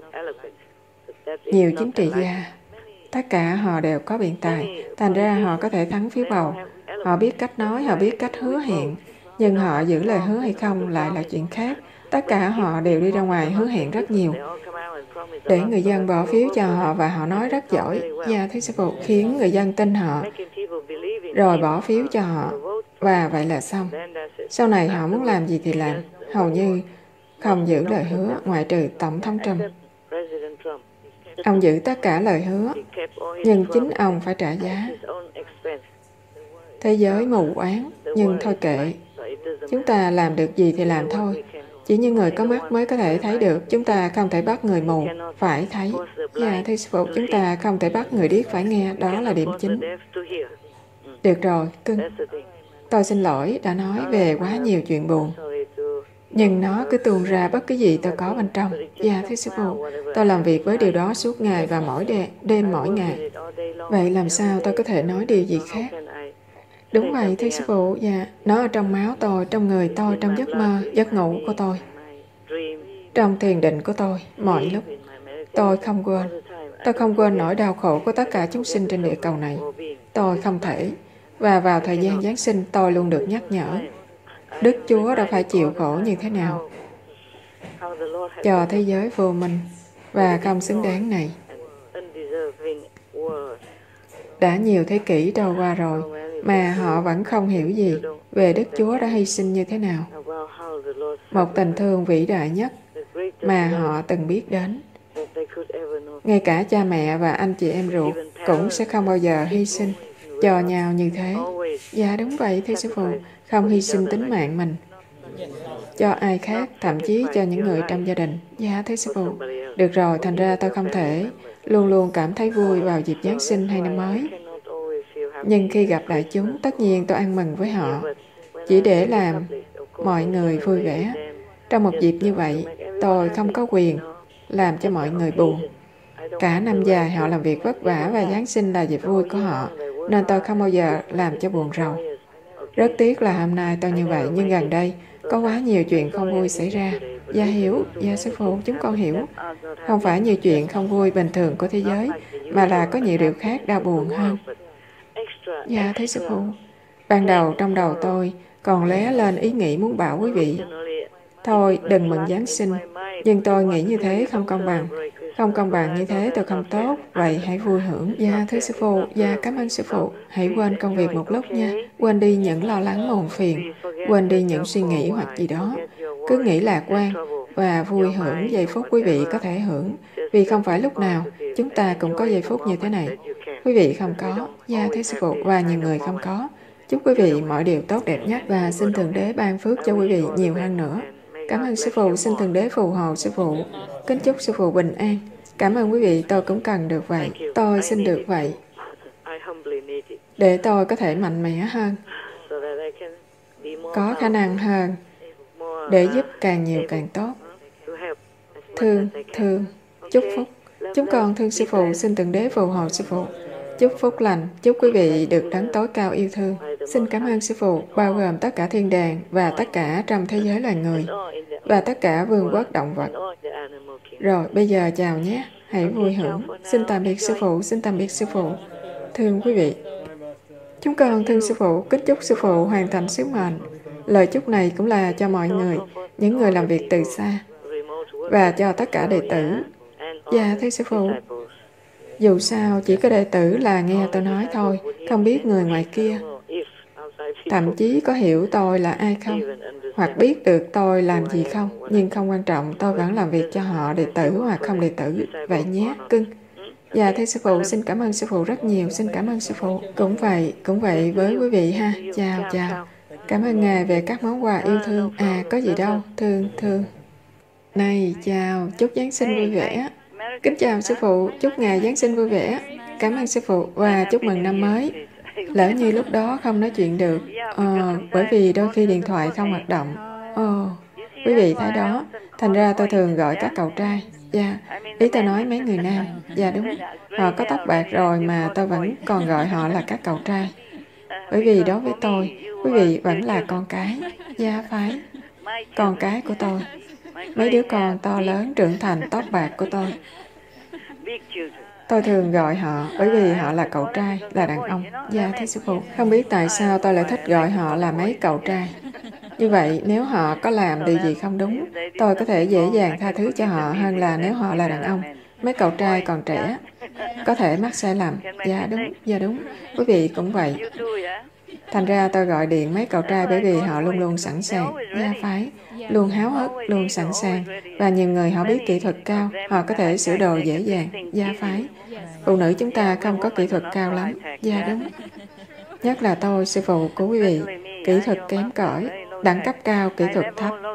Nhiều chính trị gia, tất cả họ đều có biện tài, thành ra họ có thể thắng phiếu bầu. Họ biết cách nói, họ biết cách hứa hẹn, nhưng họ giữ lời hứa hay không lại là chuyện khác. Tất cả họ đều đi ra ngoài hứa hẹn rất nhiều, để người dân bỏ phiếu cho họ và họ nói rất giỏi. Dạ, thưa Sư Phụ, khiến người dân tin họ, rồi bỏ phiếu cho họ, và vậy là xong. Sau này họ muốn làm gì thì làm, hầu như không giữ lời hứa, ngoại trừ Tổng thống Trump. Ông giữ tất cả lời hứa, nhưng chính ông phải trả giá. Thế giới mù oán, nhưng thôi kệ. Chúng ta làm được gì thì làm thôi. Chỉ như người có mắt mới có thể thấy được. Chúng ta không thể bắt người mù phải thấy. Dạ, thưa Sư Phụ, chúng ta không thể bắt người điếc phải nghe. Đó là điểm chính. Được rồi, cưng. Tôi xin lỗi đã nói về quá nhiều chuyện buồn. Nhưng nó cứ tuôn ra bất cứ gì tôi có bên trong. Dạ, thưa sư phụ, tôi làm việc với điều đó suốt ngày và mỗi đêm, đêm mỗi ngày. Vậy làm sao tôi có thể nói điều gì khác? Đúng vậy, thưa sư phụ. Dạ, nó ở trong máu tôi, trong người tôi, trong giấc mơ, giấc ngủ của tôi, trong thiền định của tôi, mọi lúc. Tôi không quên. Tôi không quên nỗi đau khổ của tất cả chúng sinh trên địa cầu này. Tôi không thể. Và vào thời gian Giáng sinh, tôi luôn được nhắc nhở. Đức Chúa đã phải chịu khổ như thế nào cho thế giới vô minh và không xứng đáng này. Đã nhiều thế kỷ trôi qua rồi mà họ vẫn không hiểu gì về Đức Chúa đã hy sinh như thế nào. Một tình thương vĩ đại nhất mà họ từng biết đến. Ngay cả cha mẹ và anh chị em ruột cũng sẽ không bao giờ hy sinh cho nhau như thế. Dạ đúng vậy, thưa sư phụ. Không hy sinh tính mạng mình cho ai khác, thậm chí cho những người trong gia đình. Dạ, thưa sư phụ. Được rồi, thành ra tôi không thể luôn luôn cảm thấy vui vào dịp Giáng sinh hay năm mới. Nhưng khi gặp đại chúng, tất nhiên tôi ăn mừng với họ, chỉ để làm mọi người vui vẻ. Trong một dịp như vậy, tôi không có quyền làm cho mọi người buồn. Cả năm dài họ làm việc vất vả và Giáng sinh là dịp vui của họ, nên tôi không bao giờ làm cho buồn rầu. Rất tiếc là hôm nay tôi như vậy, nhưng gần đây có quá nhiều chuyện không vui xảy ra. Dạ hiểu, dạ sư phụ, chúng con hiểu. Không phải nhiều chuyện không vui bình thường của thế giới, mà là có nhiều điều khác đau buồn hơn. Dạ thưa sư phụ. Ban đầu trong đầu tôi còn lóe lên ý nghĩ muốn bảo quý vị, thôi đừng mừng Giáng sinh, nhưng tôi nghĩ như thế không công bằng. Không công bằng như thế tôi không tốt, vậy hãy vui hưởng. Dạ thưa sư phụ, dạ cảm ơn sư phụ. Hãy quên công việc một lúc nha, quên đi những lo lắng muộn phiền, quên đi những suy nghĩ hoặc gì đó. Cứ nghĩ lạc quan và vui hưởng giây phút quý vị có thể hưởng, vì không phải lúc nào chúng ta cũng có giây phút như thế này. Quý vị không có, dạ thưa sư phụ, và nhiều người không có. Chúc quý vị mọi điều tốt đẹp nhất và xin Thượng Đế ban phước cho quý vị nhiều hơn nữa. Cảm ơn sư phụ, xin Thượng Đế phù hộ sư phụ. Kính chúc sư phụ bình an. Cảm ơn quý vị, tôi cũng cần được vậy. Tôi xin được vậy. Để tôi có thể mạnh mẽ hơn, có khả năng hơn, để giúp càng nhiều càng tốt. Thương, thương, chúc phúc. Chúng con thương sư phụ, xin Thượng Đế phù hộ sư phụ. Chúc phúc lành, chúc quý vị được đấng tối cao yêu thương. Xin cảm ơn sư phụ, bao gồm tất cả thiên đàng và tất cả trong thế giới loài người và tất cả vương quốc động vật. Rồi, bây giờ chào nhé. Hãy vui hưởng. Xin tạm biệt sư phụ, xin tạm biệt sư phụ. Thương quý vị. Chúng con thương sư phụ, kính chúc sư phụ hoàn thành sứ mệnh. Lời chúc này cũng là cho mọi người, những người làm việc từ xa, và cho tất cả đệ tử. Dạ, thưa sư phụ. Dù sao, chỉ có đệ tử là nghe tôi nói thôi, không biết người ngoài kia. Thậm chí có hiểu tôi là ai không, hoặc biết được tôi làm gì không, nhưng không quan trọng, tôi vẫn làm việc cho họ, đệ tử hoặc không đệ tử. Vậy nhé, cưng. Dạ, thưa sư phụ, xin cảm ơn sư phụ rất nhiều, xin cảm ơn sư phụ. Cũng vậy, cũng vậy với quý vị ha. Chào, chào. Cảm ơn Ngài về các món quà yêu thương. À, có gì đâu, thương, thương. Này, chào, chúc Giáng sinh vui vẻ. Kính chào sư phụ, chúc Ngài Giáng sinh vui vẻ. Cảm ơn sư phụ và chúc mừng năm mới. Lỡ như lúc đó không nói chuyện được, ờ, bởi vì đôi khi điện thoại không hoạt động. Ồ, quý vị thấy đó, thành ra tôi thường gọi các cậu trai. Dạ, ý tôi nói mấy người nam. Dạ đúng, họ có tóc bạc rồi mà tôi vẫn còn gọi họ là các cậu trai. Bởi vì đối với tôi, quý vị vẫn là con cái. Dạ phải, con cái của tôi. Mấy đứa con to lớn trưởng thành tóc bạc của tôi. Tôi thường gọi họ bởi vì họ là cậu trai, là đàn ông. Dạ thưa sư phụ, không biết tại sao tôi lại thích gọi họ là mấy cậu trai. Như vậy, nếu họ có làm điều gì không đúng, tôi có thể dễ dàng tha thứ cho họ hơn là nếu họ là đàn ông. Mấy cậu trai còn trẻ, có thể mắc sai lầm. Dạ đúng, dạ đúng. Quý vị cũng vậy. Thành ra tôi gọi điện mấy cậu trai bởi vì họ luôn luôn sẵn sàng. Dạ phải, luôn háo hức, luôn sẵn sàng. Và nhiều người họ biết kỹ thuật cao, họ có thể sửa đồ dễ dàng. Dạ phải. Phụ nữ chúng ta không có kỹ thuật cao lắm. Dạ đúng. Nhất là tôi, sư phụ của quý vị, kỹ thuật kém cỏi, đẳng cấp cao, kỹ thuật thấp.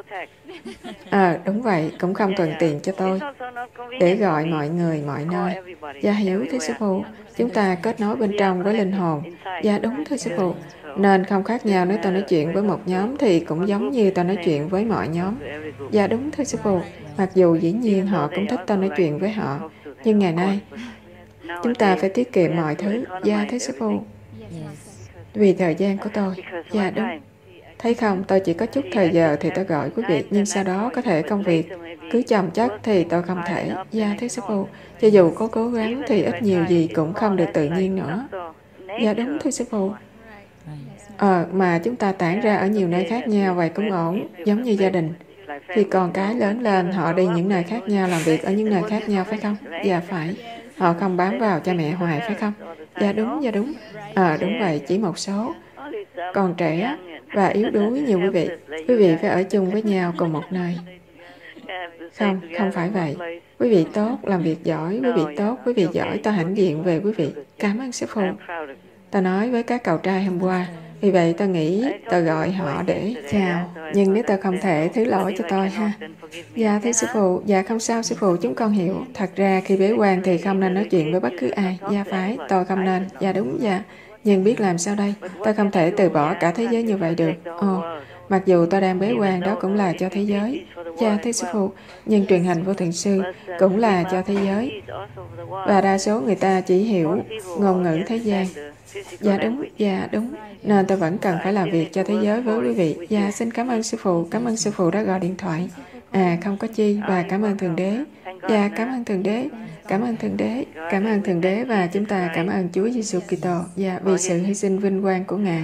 À, đúng vậy, cũng không thuận tiện cho tôi để gọi mọi người mọi nơi. Dạ hiểu, thưa sư phụ. Chúng ta kết nối bên trong với linh hồn. Dạ đúng, thưa sư phụ. Nên không khác nhau nếu tôi nói chuyện với một nhóm thì cũng giống như tôi nói chuyện với mọi nhóm. Dạ đúng, thưa sư phụ. Mặc dù dĩ nhiên họ cũng thích tôi nói chuyện với họ. Nhưng ngày nay, chúng ta phải tiết kiệm mọi thứ. Dạ, thưa sư phụ. Vì thời gian của tôi. Dạ đúng. Thấy không, tôi chỉ có chút thời giờ thì tôi gọi quý vị, nhưng sau đó có thể công việc cứ chồng chất thì tôi không thể. Dạ, thưa sư phụ, cho dù có cố gắng thì ít nhiều gì cũng không được tự nhiên nữa. Dạ đúng, thưa sư phụ. Ờ, mà chúng ta tản ra ở nhiều nơi khác nhau, vậy cũng ổn, giống như gia đình. Khi con cái lớn lên, họ đi những nơi khác nhau, làm việc ở những nơi khác nhau, phải không? Dạ phải. Họ không bám vào cha mẹ hoài, phải không? Dạ đúng, dạ đúng. Ờ, đúng vậy, chỉ một số. Còn trẻ và yếu đuối như quý vị, quý vị phải ở chung với nhau cùng một nơi. Không, không phải vậy. Quý vị tốt, làm việc giỏi, quý vị tốt, quý vị giỏi, tôi hãnh diện về quý vị. Cảm ơn sư phụ. Tôi nói với các cậu trai hôm qua, vì vậy tôi nghĩ tôi gọi họ để chào. Nhưng nếu tôi không thể, thứ lỗi cho tôi ha. Dạ, thưa sư phụ, dạ không sao sư phụ, chúng con hiểu. Thật ra khi bế quan thì không nên nói chuyện với bất cứ ai. Dạ phải, tôi không nên. Dạ đúng, dạ. Nhưng biết làm sao đây? Tôi không thể từ bỏ cả thế giới như vậy được. Ồ, mặc dù tôi đang bế quan, đó cũng là cho thế giới. Dạ, thưa sư phụ, nhưng truyền hành vô thượng sư cũng là cho thế giới. Và đa số người ta chỉ hiểu ngôn ngữ thế gian. Dạ đúng, dạ đúng. Nên tôi vẫn cần phải làm việc cho thế giới với quý vị. Dạ, xin cảm ơn sư phụ, cảm ơn sư phụ đã gọi điện thoại. À, không có chi, và cảm ơn Thượng Đế. Dạ, cảm ơn Thượng Đế, cảm ơn Thượng Đế, cảm ơn Thượng Đế và chúng ta cảm ơn Chúa Giêsu Kitô. Dạ, vì sự hy sinh vinh quang của Ngài.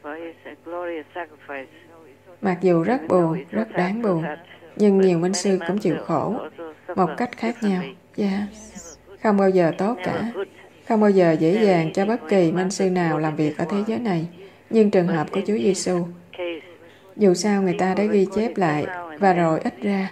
Mặc dù rất buồn, rất đáng buồn, nhưng nhiều minh sư cũng chịu khổ một cách khác nhau. Dạ, không bao giờ tốt cả. Không bao giờ dễ dàng cho bất kỳ minh sư nào làm việc ở thế giới này. Nhưng trường hợp của Chúa Giêsu, dù sao người ta đã ghi chép lại và rồi ít ra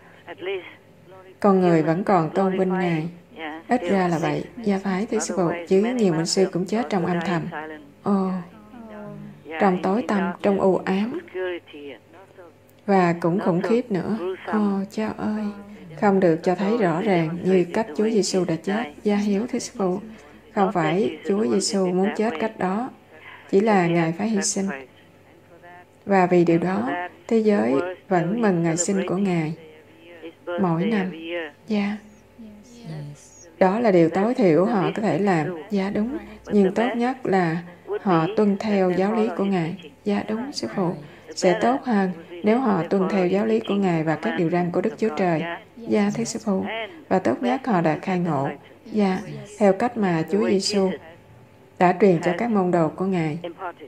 con người vẫn còn tôn vinh Ngài. Ít ra là vậy. Dạ phải, thưa sư phụ, chứ nhiều minh sư cũng chết trong âm thầm. Ồ, trong tối tăm, trong u ám. Và cũng khủng khiếp nữa. Ồ, cha ơi, không được cho thấy rõ ràng như cách Chúa Giêsu đã chết. Dạ hiểu, thưa sư phụ. Không phải Chúa Giêsu muốn chết cách đó, chỉ là Ngài phải hy sinh. Và vì điều đó, thế giới vẫn mừng ngày sinh của Ngài mỗi năm. Dạ. Đó là điều tối thiểu họ có thể làm. Dạ đúng. Nhưng tốt nhất là họ tuân theo giáo lý của Ngài. Dạ đúng, sư phụ. Sẽ tốt hơn nếu họ tuân theo giáo lý của Ngài và các điều răn của Đức Chúa Trời. Dạ, thưa sư phụ. Và tốt nhất họ đã khai ngộ. Dạ, theo cách mà Chúa Giêsu đã truyền cho các môn đồ của Ngài.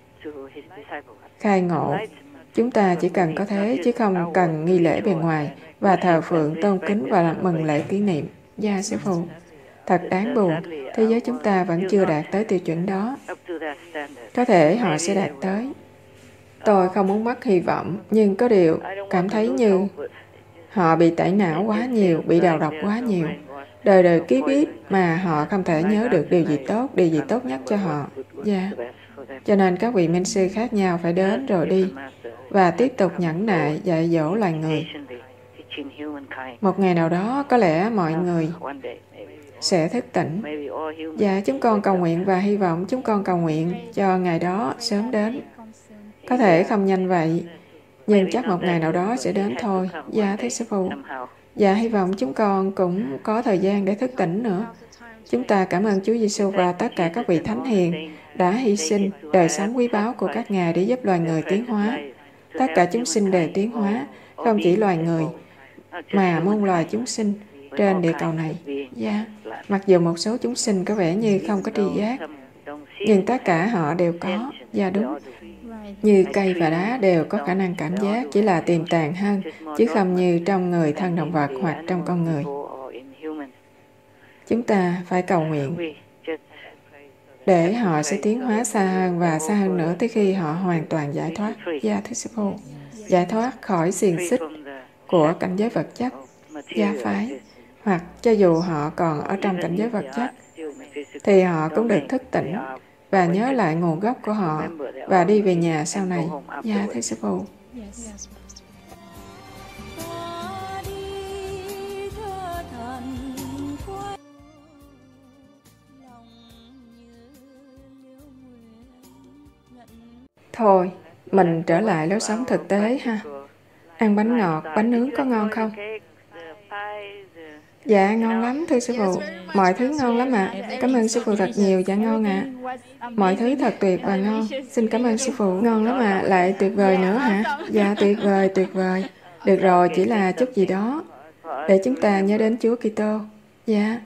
Khai ngộ. Chúng ta chỉ cần có thế, chứ không cần nghi lễ bề ngoài và thờ phượng tôn kính và mừng lễ kỷ niệm. Dạ, sư phụ. Thật đáng buồn, thế giới chúng ta vẫn chưa đạt tới tiêu chuẩn đó. Có thể họ sẽ đạt tới. Tôi không muốn mất hy vọng, nhưng có điều cảm thấy như họ bị tẩy não quá nhiều, bị đầu độc quá nhiều. Đời đời kiếp kiếp mà họ không thể nhớ được điều gì tốt, điều gì tốt nhất cho họ. Dạ. Cho nên các vị minh sư khác nhau phải đến rồi đi và tiếp tục nhẫn nại dạy dỗ loài người. Một ngày nào đó có lẽ mọi người sẽ thức tỉnh. Dạ, chúng con cầu nguyện và hy vọng chúng con cầu nguyện cho ngày đó sớm đến. Có thể không nhanh vậy, nhưng chắc một ngày nào đó sẽ đến thôi. Dạ, thưa sư phụ. Dạ, hy vọng chúng con cũng có thời gian để thức tỉnh nữa. Chúng ta cảm ơn Chúa Giêsu và tất cả các vị thánh hiền đã hy sinh đời sống quý báu của các ngài để giúp loài người tiến hóa. Tất cả chúng sinh đều tiến hóa, không chỉ loài người, mà muôn loài chúng sinh trên địa cầu này. Dạ. Mặc dù một số chúng sinh có vẻ như không có tri giác, nhưng tất cả họ đều có. Dạ đúng. Như cây và đá đều có khả năng cảm giác, chỉ là tiềm tàng hơn, chứ không như trong người thân động vật hoặc trong con người. Chúng ta phải cầu nguyện để họ sẽ tiến hóa xa hơn và xa hơn nữa tới khi họ hoàn toàn giải thoát. Dạ, thưa sư phụ. Giải thoát khỏi xiềng xích của cảnh giới vật chất. Dạ phải. Hoặc cho dù họ còn ở trong cảnh giới vật chất, thì họ cũng được thức tỉnh và nhớ lại nguồn gốc của họ và đi về nhà sau này. Dạ, thưa sư phụ. Thôi, mình trở lại lối sống thực tế ha. Ăn bánh ngọt, bánh nướng có ngon không? Dạ, ngon lắm, thưa sư phụ. Mọi thứ ngon lắm ạ. À. Cảm ơn sư phụ thật nhiều, dạ ngon ạ. À. Mọi thứ thật tuyệt và ngon. Xin cảm ơn sư phụ. Ngon lắm ạ, à. Lại tuyệt vời nữa hả? Dạ, tuyệt vời, tuyệt vời. Được rồi, chỉ là chút gì đó. Để chúng ta nhớ đến Chúa Kitô. Dạ.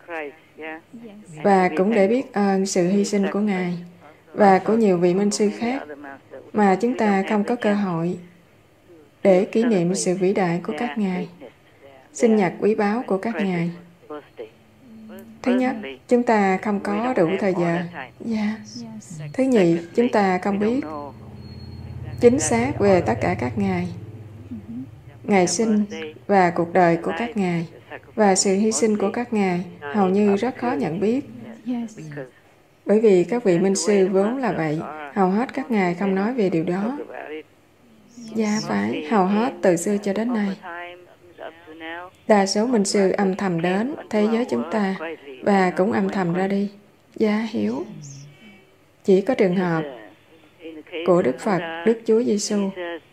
Và cũng để biết ơn sự hy sinh của Ngài và của nhiều vị minh sư khác mà chúng ta không có cơ hội để kỷ niệm sự vĩ đại của các ngài, sinh nhật quý báu của các ngài. Thứ nhất, chúng ta không có đủ thời giờ. Yeah. Thứ nhì, chúng ta không biết chính xác về tất cả các ngài, ngày sinh và cuộc đời của các ngài, và sự hy sinh của các ngài hầu như rất khó nhận biết. Bởi vì các vị minh sư vốn là vậy, hầu hết các ngài không nói về điều đó. Dạ phải, hầu hết từ xưa cho đến nay. Đa số minh sư âm thầm đến thế giới chúng ta và cũng âm thầm ra đi. Dạ hiểu. Chỉ có trường hợp của Đức Phật, Đức Chúa Giêsu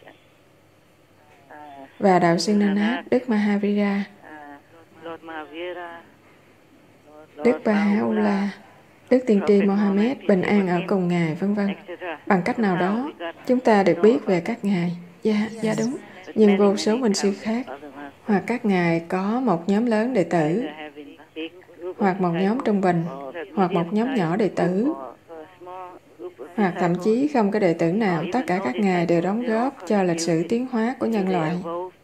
và Đạo sư Nanak, Đức Mahavira, Đức Baha'u'llah, Đức Tiên tri Mohammed bình an ở cùng ngài, vân vân. Bằng cách nào đó, chúng ta được biết về các ngài. Dạ, dạ đúng. Nhưng vô số minh sư khác, hoặc các ngài có một nhóm lớn đệ tử, hoặc một nhóm trung bình, hoặc một nhóm nhỏ đệ tử, hoặc thậm chí không có đệ tử nào, tất cả các ngài đều đóng góp cho lịch sử tiến hóa của nhân loại.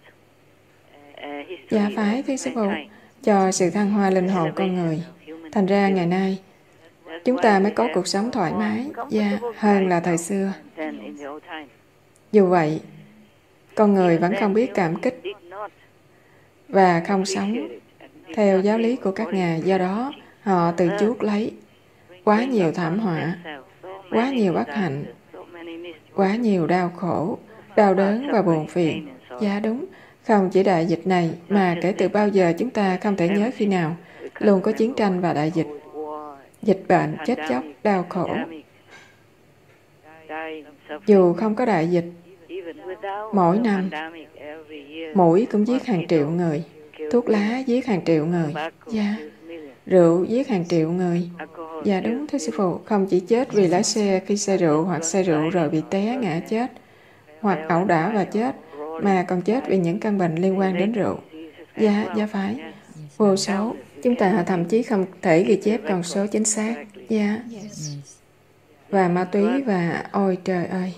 Dạ phải, thưa sư phụ, cho sự thăng hoa linh hồn con người. Thành ra ngày nay, chúng ta mới có cuộc sống thoải mái, dạ, hơn là thời xưa. Dù vậy, con người vẫn không biết cảm kích và không sống theo giáo lý của các ngài. Do đó, họ tự chuốc lấy quá nhiều thảm họa, quá nhiều bất hạnh, quá nhiều đau khổ, đau đớn và buồn phiền. Dạ đúng, không chỉ đại dịch này, mà kể từ bao giờ chúng ta không thể nhớ khi nào luôn có chiến tranh và đại dịch, dịch bệnh, chết chóc, đau khổ. Dù không có đại dịch, mỗi năm, mũi cũng giết hàng triệu người, thuốc lá giết hàng triệu người, dạ. Rượu giết hàng triệu người. Dạ đúng, thưa sư phụ, không chỉ chết vì lái xe khi say rượu hoặc say rượu rồi bị té ngã chết, hoặc ẩu đả và chết, mà còn chết vì những căn bệnh liên quan đến rượu. Dạ, dạ phải. Vô số, chúng ta thậm chí không thể ghi chép con số chính xác. Dạ. Và ma túy và ôi trời ơi.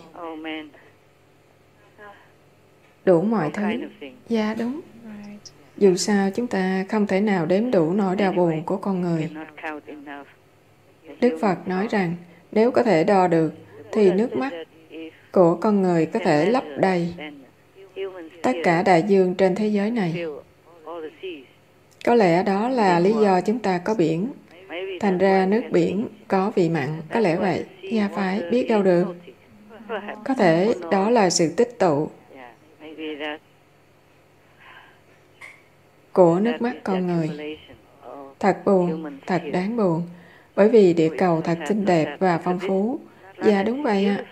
Đủ mọi thứ. Dạ đúng. Dù sao chúng ta không thể nào đếm đủ nỗi đau buồn của con người. Đức Phật nói rằng nếu có thể đo được thì nước mắt của con người có thể lấp đầy tất cả đại dương trên thế giới này. Có lẽ đó là lý do chúng ta có biển. Thành ra nước biển có vị mặn, có lẽ vậy. Dạ phải, biết đâu được. Có thể đó là sự tích tụ của nước mắt con người. Thật buồn, thật đáng buồn. Bởi vì địa cầu thật xinh đẹp và phong phú. Dạ đúng vậy ạ.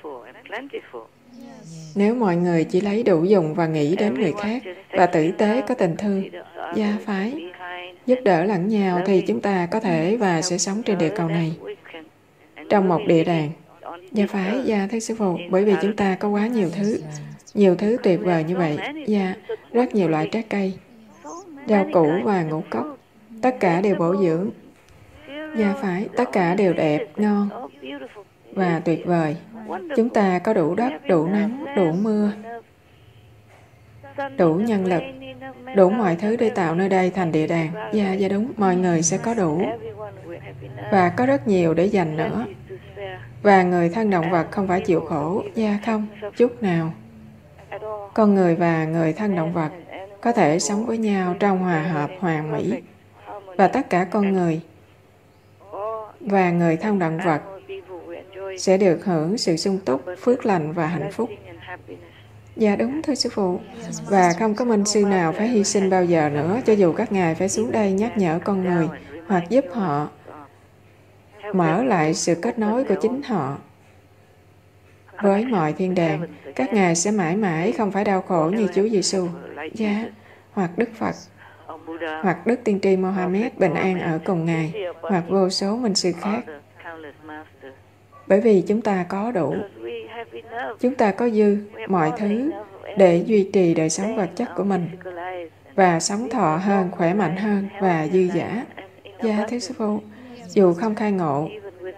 Nếu mọi người chỉ lấy đủ dùng và nghĩ đến người khác và tử tế có tình thương, dạ phải, giúp đỡ lẫn nhau thì chúng ta có thể và sẽ sống trên địa cầu này trong một địa đàng. Dạ phải, dạ thưa sư phụ, bởi vì chúng ta có quá nhiều thứ, nhiều thứ tuyệt vời như vậy. Dạ, rất nhiều loại trái cây, rau củ và ngũ cốc, tất cả đều bổ dưỡng. Dạ phải, tất cả đều đẹp, ngon và tuyệt vời. Chúng ta có đủ đất, đủ nắng, đủ mưa, đủ nhân lực, đủ mọi thứ để tạo nơi đây thành địa đàng. Dạ, dạ đúng, mọi người sẽ có đủ. Và có rất nhiều để dành nữa. Và người thân động vật không phải chịu khổ. Dạ không, chút nào. Con người và người thân động vật có thể sống với nhau trong hòa hợp hoàn mỹ. Và tất cả con người và người thân động vật sẽ được hưởng sự sung túc, phước lành và hạnh phúc. Dạ đúng, thưa sư phụ. Và không có minh sư nào phải hy sinh bao giờ nữa, cho dù các ngài phải xuống đây nhắc nhở con người hoặc giúp họ mở lại sự kết nối của chính họ. với mọi thiên đàng. Các ngài sẽ mãi mãi không phải đau khổ như Chúa Giêsu, dạ, hoặc Đức Phật, hoặc Đức Tiên tri Mohammed bình an ở cùng ngài, hoặc vô số minh sư khác. Bởi vì chúng ta có đủ, chúng ta có dư mọi thứ để duy trì đời sống vật chất của mình và sống thọ hơn, khỏe mạnh hơn và dư dả. Dạ, thưa Sư Phụ, dù không khai ngộ,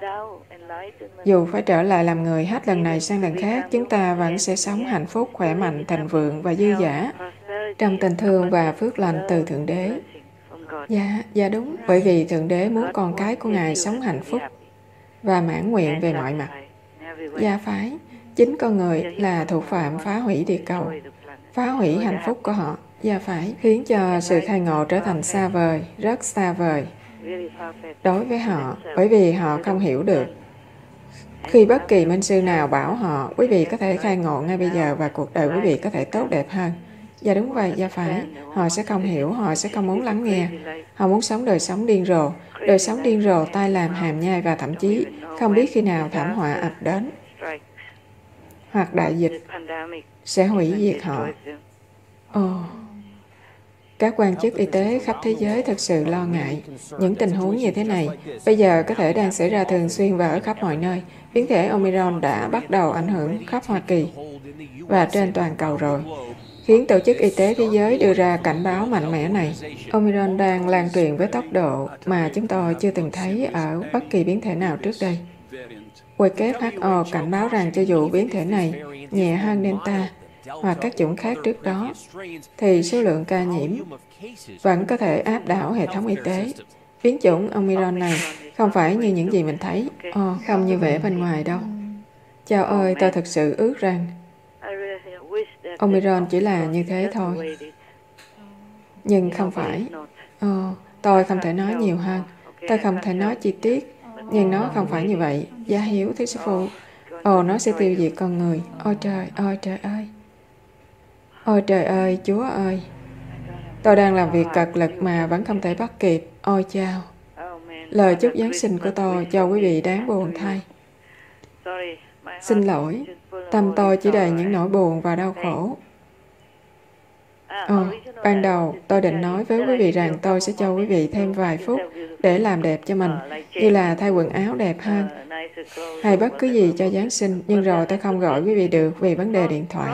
dù phải trở lại làm người hết lần này sang lần khác, chúng ta vẫn sẽ sống hạnh phúc, khỏe mạnh, thịnh vượng và dư dả trong tình thương và phước lành từ Thượng Đế. Dạ, dạ đúng, bởi vì Thượng Đế muốn con cái của Ngài sống hạnh phúc và mãn nguyện về mọi mặt. Dạ phải, chính con người là thủ phạm phá hủy địa cầu, phá hủy hạnh phúc của họ. Dạ phải, khiến cho sự khai ngộ trở thành xa vời, rất xa vời đối với họ, bởi vì họ không hiểu được. Khi bất kỳ minh sư nào bảo họ, quý vị có thể khai ngộ ngay bây giờ và cuộc đời quý vị có thể tốt đẹp hơn. Dạ đúng vậy, dạ phải. Họ sẽ không hiểu, họ sẽ không muốn lắng nghe. Họ muốn sống đời sống điên rồ, đời sống điên rồ, tai làm, hàm nhai và thậm chí không biết khi nào thảm họa ập đến hoặc đại dịch sẽ hủy diệt họ. Ồ, oh. Các quan chức y tế khắp thế giới thực sự lo ngại những tình huống như thế này. Bây giờ có thể đang xảy ra thường xuyên và ở khắp mọi nơi. Biến thể Omicron đã bắt đầu ảnh hưởng khắp Hoa Kỳ và trên toàn cầu rồi, khiến Tổ chức Y tế Thế giới đưa ra cảnh báo mạnh mẽ này. Omicron đang lan truyền với tốc độ mà chúng tôi chưa từng thấy ở bất kỳ biến thể nào trước đây. W H O cảnh báo rằng cho dù biến thể này nhẹ hơn Delta hoặc các chủng khác trước đó, thì số lượng ca nhiễm vẫn có thể áp đảo hệ thống y tế. Biến chủng Omicron này không phải như những gì mình thấy. Ồ, không như vẻ bên ngoài đâu. Chao ơi, tôi thật sự ước rằng Omicron chỉ là như thế thôi. Nhưng không phải. Ồ, tôi không thể nói nhiều hơn. Tôi không thể nói chi tiết. Nhưng nó không phải như vậy. Giá hiếu, thưa Sư Phụ. Ồ, nó sẽ tiêu diệt con người. Ôi trời, ôi trời ơi. Ôi trời ơi, Chúa ơi. Tôi đang làm việc cật lực mà vẫn không thể bắt kịp. Ôi chao. Lời chúc Giáng sinh của tôi cho quý vị đáng buồn thay. Xin lỗi, tâm tôi chỉ đầy những nỗi buồn và đau khổ. Ồ, ban đầu tôi định nói với quý vị rằng tôi sẽ cho quý vị thêm vài phút để làm đẹp cho mình, như là thay quần áo đẹp hơn, hay bất cứ gì cho Giáng sinh, nhưng rồi tôi không gọi quý vị được vì vấn đề điện thoại.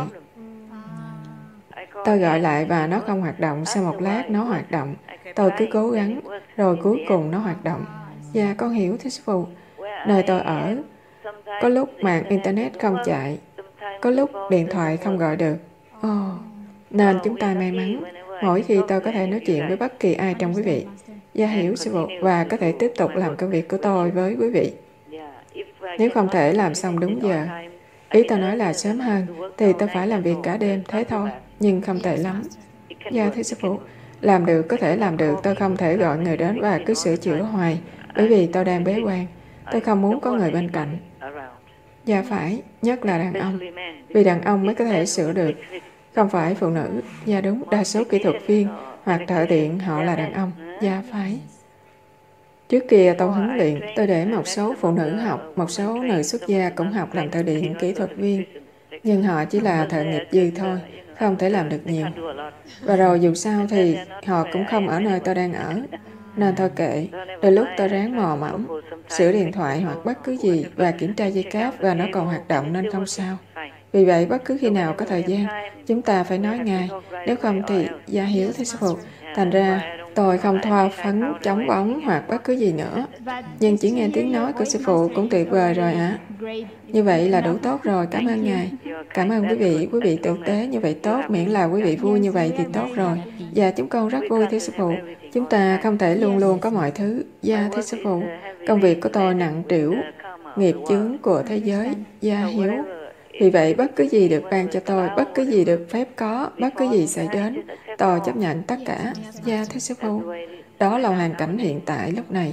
Tôi gọi lại và nó không hoạt động, sau một lát nó hoạt động. Tôi cứ cố gắng, rồi cuối cùng nó hoạt động. Dạ, con hiểu, thưa Sư Phụ. Nơi tôi ở, có lúc mạng Internet không chạy, có lúc điện thoại không gọi được. Ồ, oh, nên chúng ta may mắn mỗi khi tôi có thể nói chuyện với bất kỳ ai trong quý vị. Dạ hiểu, Sư Phụ, và có thể tiếp tục làm công việc của tôi với quý vị. Nếu không thể làm xong đúng giờ, ý tôi nói là sớm hơn, thì tôi phải làm việc cả đêm, thế thôi, nhưng không tệ lắm. Dạ, thưa Sư Phụ, làm được có thể làm được, tôi không thể gọi người đến và cứ sửa chữa hoài, bởi vì tôi đang bế quan. Tôi không muốn có người bên cạnh. Dạ phải, nhất là đàn ông, vì đàn ông mới có thể sửa được, không phải phụ nữ. Dạ đúng, đa số kỹ thuật viên hoặc thợ điện họ là đàn ông. Dạ phải. Trước kia tôi huấn luyện, tôi để một số phụ nữ học, một số nữ xuất gia cũng học làm thợ điện, kỹ thuật viên. Nhưng họ chỉ là thợ nghiệp dư thôi, không thể làm được nhiều. Và rồi dù sao thì họ cũng không ở nơi tôi đang ở. Nên thôi kệ, đôi lúc tôi ráng mò mẫm, sửa điện thoại hoặc bất cứ gì và kiểm tra dây cáp và nó còn hoạt động nên không sao. Vì vậy, bất cứ khi nào có thời gian, chúng ta phải nói ngay. Nếu không thì, dạ hiểu, thưa Sư Phụ. Thành ra, tôi không thoa phấn chống bóng hoặc bất cứ gì nữa. Nhưng chỉ nghe tiếng nói của Sư Phụ cũng tuyệt vời rồi ạ. À. Như vậy là đủ tốt rồi, cảm ơn Ngài. Cảm ơn quý vị, quý vị tử tế như vậy tốt, miễn là quý vị vui như vậy thì tốt rồi. Dạ, chúng con rất vui, thưa Sư Phụ. Chúng ta không thể luôn luôn có mọi thứ. Dạ, thưa Sư Phụ, công việc của tôi nặng trĩu, nghiệp chướng của thế giới. Dạ, hiếu. Vì vậy, bất cứ gì được ban cho tôi, bất cứ gì được phép có, bất cứ gì xảy đến, tôi chấp nhận tất cả. Dạ, thưa Sư Phụ, đó là hoàn cảnh hiện tại lúc này.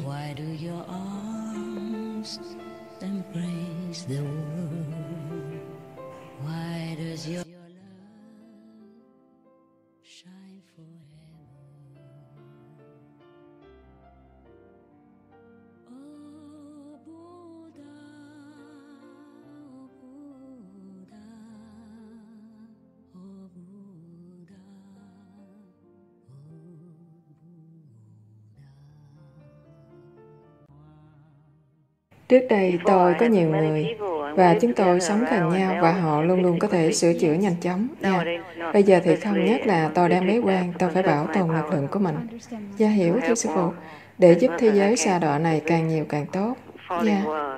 Trước đây tôi có nhiều người và chúng tôi sống gần nhau và họ luôn luôn có thể sửa chữa nhanh chóng. Yeah. Bây giờ thì không, nhất là tôi đang bế quan, tôi phải bảo tồn lực lượng của mình. Dạ, hiểu thưa sư phụ. Để giúp thế giới sa đọa này càng nhiều càng tốt. Dạ.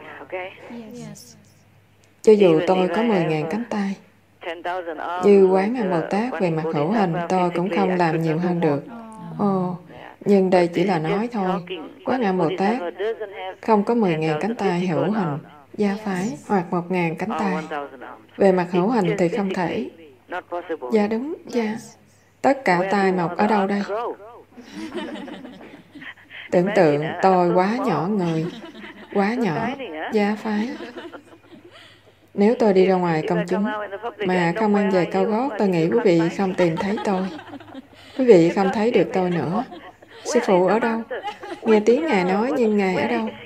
Cho dù tôi có mười nghìn cánh tay, như Quán Âm Bồ Tát về mặt hữu hình, tôi cũng không làm nhiều hơn được. Ồ, nhưng đây chỉ là nói thôi. Quán Âm Bồ Tát không có mười nghìn cánh tay hữu hình, gia phái, hoặc một nghìn cánh tay. Về mặt hữu hình thì không thể. Dạ đúng, dạ. Tất cả tai mọc ở đâu đây? Tưởng tượng tôi quá nhỏ người, quá nhỏ, gia phái. Nếu tôi đi ra ngoài công chúng mà không mang giày cao gót, tôi nghĩ quý vị không tìm thấy tôi. Quý vị không thấy được tôi nữa. Sư phụ ở đâu? Nghe tiếng Ngài nói nhưng Ngài ở đâu?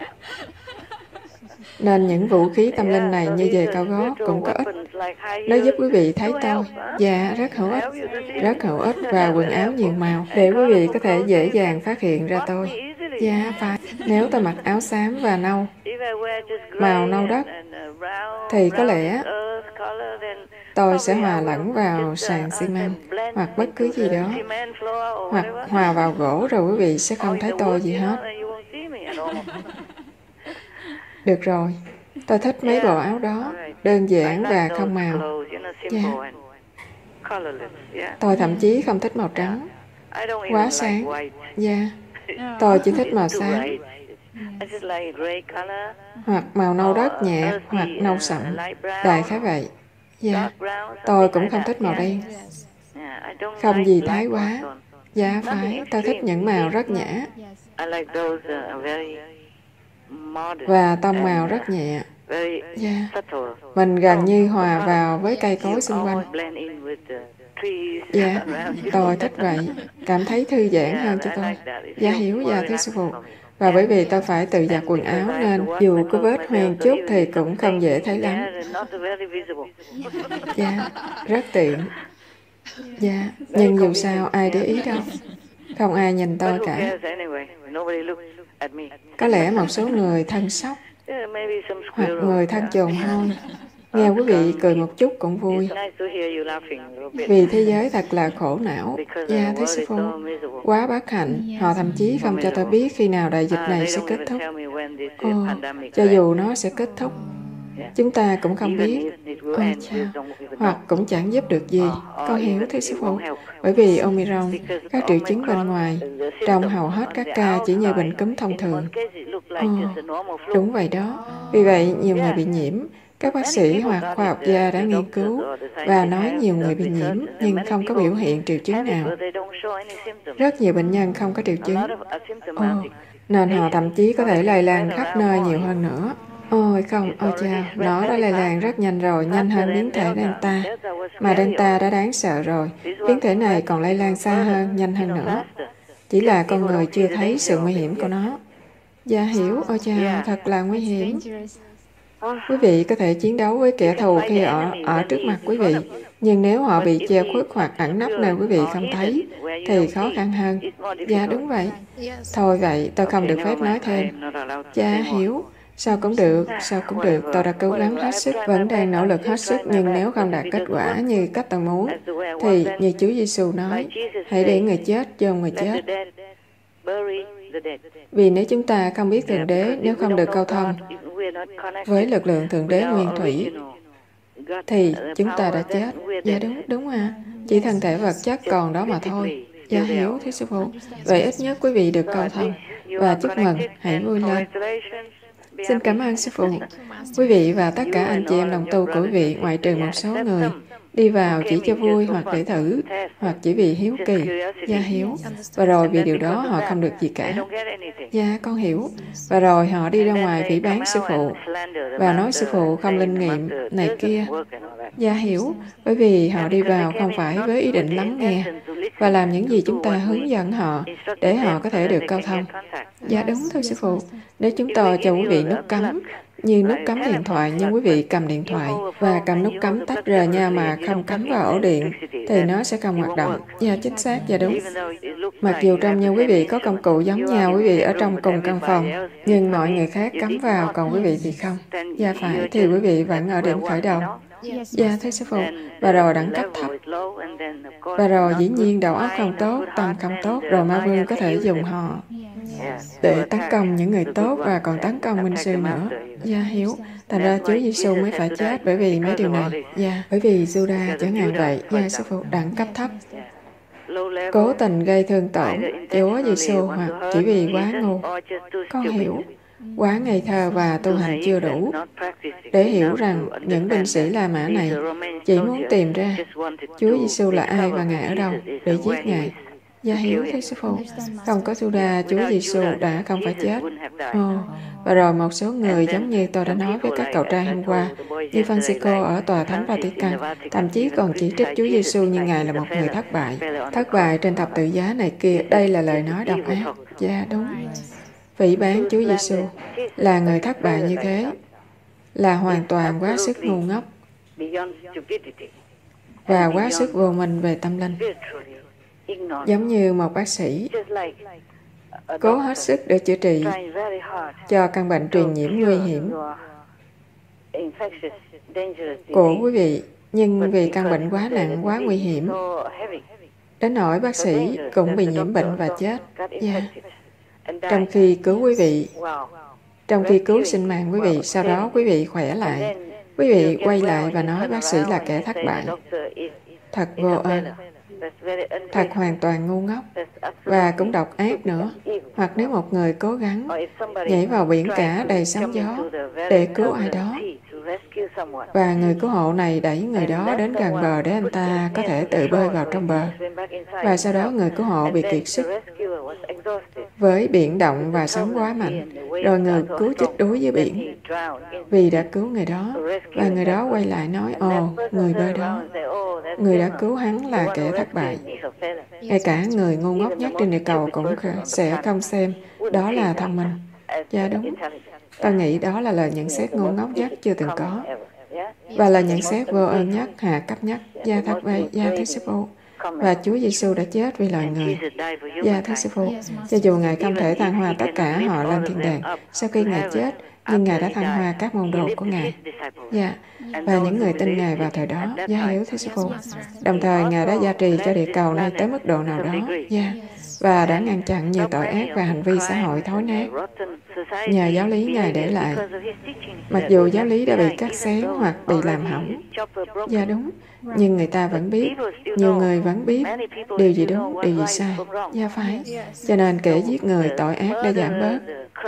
Nên những vũ khí tâm linh này như giày cao gót cũng có ích. Nó giúp quý vị thấy tôi. Dạ, rất hữu ích. Rất hữu ích và quần áo nhiều màu để quý vị có thể dễ dàng phát hiện ra tôi. Dạ, phải. Nếu tôi mặc áo xám và nâu, màu nâu đất, thì có lẽ tôi sẽ hòa lẫn vào sàn xi măng hoặc bất cứ gì đó, hoặc hòa vào gỗ rồi quý vị sẽ không thấy tôi gì hết. Được rồi, tôi thích mấy bộ áo đó, đơn giản và không màu. Yeah. Tôi thậm chí không thích màu trắng, quá sáng. Yeah. Tôi chỉ thích màu xám, hoặc màu nâu đất nhẹ, hoặc nâu sậm, đại khái vậy. Dạ, tôi cũng không thích màu đen. Không gì thái quá. Dạ, phải, tôi thích những màu rất nhã. Và tông màu rất nhẹ. Dạ, mình gần như hòa vào với cây cối xung quanh. Dạ, tôi thích vậy. Cảm thấy thư giãn hơn cho tôi. Dạ, hiểu, dạ, thưa sư phụ. Và bởi vì tôi phải tự giặt quần áo nên dù có vết hoen chút thì cũng không dễ thấy lắm. Dạ, rất tiện. Dạ, nhưng dù sao ai để ý đâu. Không ai nhìn tôi cả. Có lẽ một số người thân sóc hoặc người thân chồn hôi. Nghe quý vị cười một chút cũng vui. Vì thế giới thật là khổ não. Dạ, thưa sư phụ. Quá bất hạnh. Họ thậm chí không cho tôi biết khi nào đại dịch này sẽ kết thúc. Ồ, cho dù nó sẽ kết thúc, chúng ta cũng không biết. Ôi chao. Hoặc cũng chẳng giúp được gì. Con hiểu thưa sư phụ. Bởi vì Omicron, các triệu chứng bên ngoài, trong hầu hết các ca chỉ như bệnh cúm thông thường. Ồ, đúng vậy đó. Vì vậy, nhiều người bị nhiễm. Các bác sĩ hoặc khoa học gia đã nghiên cứu và nói nhiều người bị nhiễm nhưng không có biểu hiện triệu chứng nào. Rất nhiều bệnh nhân không có triệu chứng. Ồ, nên họ thậm chí có thể lây lan khắp nơi nhiều hơn nữa. Ôi không, ôi chao, nó đã lây lan rất nhanh rồi, nhanh hơn biến thể Delta. Mà Delta đã đáng sợ rồi. Biến thể này còn lây lan xa hơn, nhanh hơn nữa. Chỉ là con người chưa thấy sự nguy hiểm của nó. Dạ hiểu, ôi chao, thật là nguy hiểm. Quý vị có thể chiến đấu với kẻ thù khi ở, ở trước mặt quý vị, nhưng nếu họ bị che khuất hoặc ẩn nấp nơi quý vị không thấy, thì khó khăn hơn. Dạ đúng vậy. Thôi vậy, tôi không được phép nói thêm. Dạ hiểu. Sao cũng được, sao cũng được, tôi đã cố gắng hết sức, vẫn đang nỗ lực hết sức, nhưng nếu không đạt kết quả như cách tôi muốn, thì như Chúa Giêsu nói, hãy để người chết chôn người chết. Vì nếu chúng ta không biết Thượng Đế, nếu không được câu thông với lực lượng Thượng Đế nguyên thủy, thì chúng ta đã chết. Dạ đúng, đúng à. Chỉ thân thể vật chất còn đó mà thôi. Dạ hiểu, thưa sư phụ. Vậy ít nhất quý vị được câu thông. Và chúc mừng, hãy vui lên. Xin cảm ơn sư phụ. Quý vị và tất cả anh chị em đồng tu của quý vị, ngoại trừ một số người, đi vào chỉ cho vui hoặc để thử, hoặc chỉ vì hiếu kỳ. Dạ hiểu. Và rồi vì điều đó họ không được gì cả. Dạ con hiểu. Và rồi họ đi ra ngoài phỉ báng sư phụ và nói sư phụ không linh nghiệm này kia. Dạ hiểu. Bởi vì họ đi vào không phải với ý định lắng nghe và làm những gì chúng ta hướng dẫn họ để họ có thể được câu thông. Dạ đúng thôi sư phụ. Nếu chúng tôi cho quý vị nút cấm, như nút cấm điện thoại, nhưng quý vị cầm điện thoại và cầm nút cấm tách rời nhau mà không cắm vào ổ điện, thì nó sẽ không hoạt động. Dạ chính xác, dạ đúng. Mặc dù trong như quý vị có công cụ giống nhau, quý vị ở trong cùng căn phòng, nhưng mọi người khác cắm vào, còn quý vị thì không. Dạ phải, thì quý vị vẫn ở điểm khởi đầu. Dạ thưa sư phụ. Và rồi đẳng cấp thấp. Và rồi dĩ nhiên đầu óc không tốt, tâm không tốt, rồi ma vương có thể dùng họ để tấn công những người tốt và còn tấn công minh sư nữa. Dạ hiểu. Thành ra Chúa Giêsu mới phải chết bởi vì mấy điều này. Dạ, bởi vì Judas chẳng hạn vậy. Dạ sư phụ, đẳng cấp thấp. Cố tình gây thương tổn Chúa Giêsu hoặc chỉ vì quá ngu. Con hiểu. Quá ngây thơ và tu hành chưa đủ để hiểu rằng những binh sĩ La Mã này chỉ muốn tìm ra Chúa Giêsu là ai và Ngài ở đâu để giết Ngài. Dạ hiểu thưa sư phụ. Không có Judas, Chúa Giêsu đã không phải chết. Ồ, và rồi một số người giống như tôi đã nói với các cậu trai hôm qua, như Francisco ở tòa thánh Vatican, thậm chí còn chỉ trích Chúa Giêsu như Ngài là một người thất bại. Thất bại trên thập tự giá này kia, đây là lời nói độc ác. Dạ đúng. Phỉ báng Chúa Giêsu là người thất bại như thế, là hoàn toàn quá sức ngu ngốc và quá sức vô minh về tâm linh. Giống như một bác sĩ cố hết sức để chữa trị cho căn bệnh truyền nhiễm nguy hiểm của quý vị, nhưng vì căn bệnh quá nặng, quá nguy hiểm, đến nỗi bác sĩ cũng bị nhiễm bệnh và chết. Yeah. Trong khi cứu quý vị, trong khi cứu sinh mạng quý vị, sau đó quý vị khỏe lại, quý vị quay lại và nói bác sĩ là kẻ thất bại. Thật vô ơn, thật hoàn toàn ngu ngốc và cũng độc ác nữa. Hoặc nếu một người cố gắng nhảy vào biển cả đầy sóng gió để cứu ai đó, và người cứu hộ này đẩy người đó đến gần bờ để anh ta có thể tự bơi vào trong bờ, và sau đó người cứu hộ bị kiệt sức với biển động và sóng quá mạnh, rồi người cứu chết đuối dưới biển vì đã cứu người đó, và người đó quay lại nói, ồ, người bơi đó, người đã cứu hắn là kẻ thất bại. Ngay cả người ngu ngốc nhất trên địa cầu cũng sẽ không xem đó là thông minh. Dạ đúng. Tôi nghĩ đó là lời nhận xét ngu ngốc nhất chưa từng có, và là nhận xét vô ơn nhất, hạ cấp nhất. Dạ thật vậy, dạ thưa sư phụ. Và Chúa Giêsu đã chết vì loài người. Dạ thưa sư phụ, cho dù Ngài không thể thăng hoa tất cả họ lên thiên đàng sau khi Ngài chết, nhưng Ngài đã thăng hoa các môn đồ của Ngài. Dạ, và những người tin Ngài vào thời đó. Dạ hiểu thưa sư phụ. Đồng thời Ngài đã gia trì cho địa cầu này tới mức độ nào đó. Dạ, và đã ngăn chặn nhiều tội ác và hành vi xã hội thối nát nhờ giáo lý Ngài để lại. Mặc dù giáo lý đã bị cắt xén hoặc bị làm hỏng. Dạ đúng. Nhưng người ta vẫn biết, nhiều người vẫn biết điều gì đúng, điều gì sai. Dạ phải. Cho nên kẻ giết người tội ác đã giảm bớt.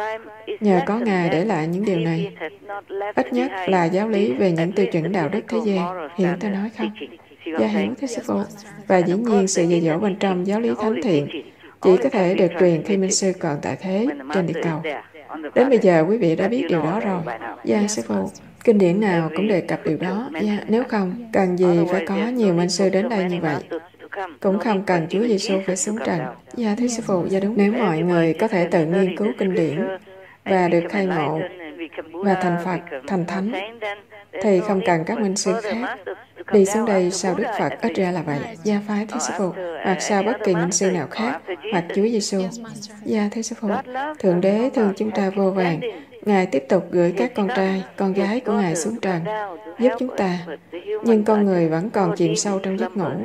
Nhờ có Ngài để lại những điều này. Ít nhất là giáo lý về những tiêu chuẩn đạo đức thế gian. Hiện tôi nói không? Dạ hiểu thưa sư phụ. Và dĩ nhiên sự dạy dỗ bên trong giáo lý thánh thiện chỉ có thể được truyền khi minh sư còn tại thế trên địa cầu. Đến bây giờ quý vị đã biết điều đó rồi. Dạ sư phụ. Kinh điển nào cũng đề cập điều đó. Dạ, nếu không, cần gì phải có nhiều minh sư đến đây như vậy. Cũng không cần Chúa Giêsu phải xuống trần. Dạ thưa sư phụ, dạ đúng. Nếu mọi người có thể tự nghiên cứu kinh điển và được khai ngộ và thành Phật, thành Thánh, thì không cần các minh sư khác đi xuống đây sau Đức Phật, ít ra là vậy. Dạ phải thưa sư phụ, hoặc sau bất kỳ minh sư nào khác, hoặc Chúa Giêsu. Dạ thưa sư phụ, Thượng Đế thương chúng ta vô vàn. Ngài tiếp tục gửi các con trai, con gái của Ngài xuống trần, giúp chúng ta. Nhưng con người vẫn còn chìm sâu trong giấc ngủ.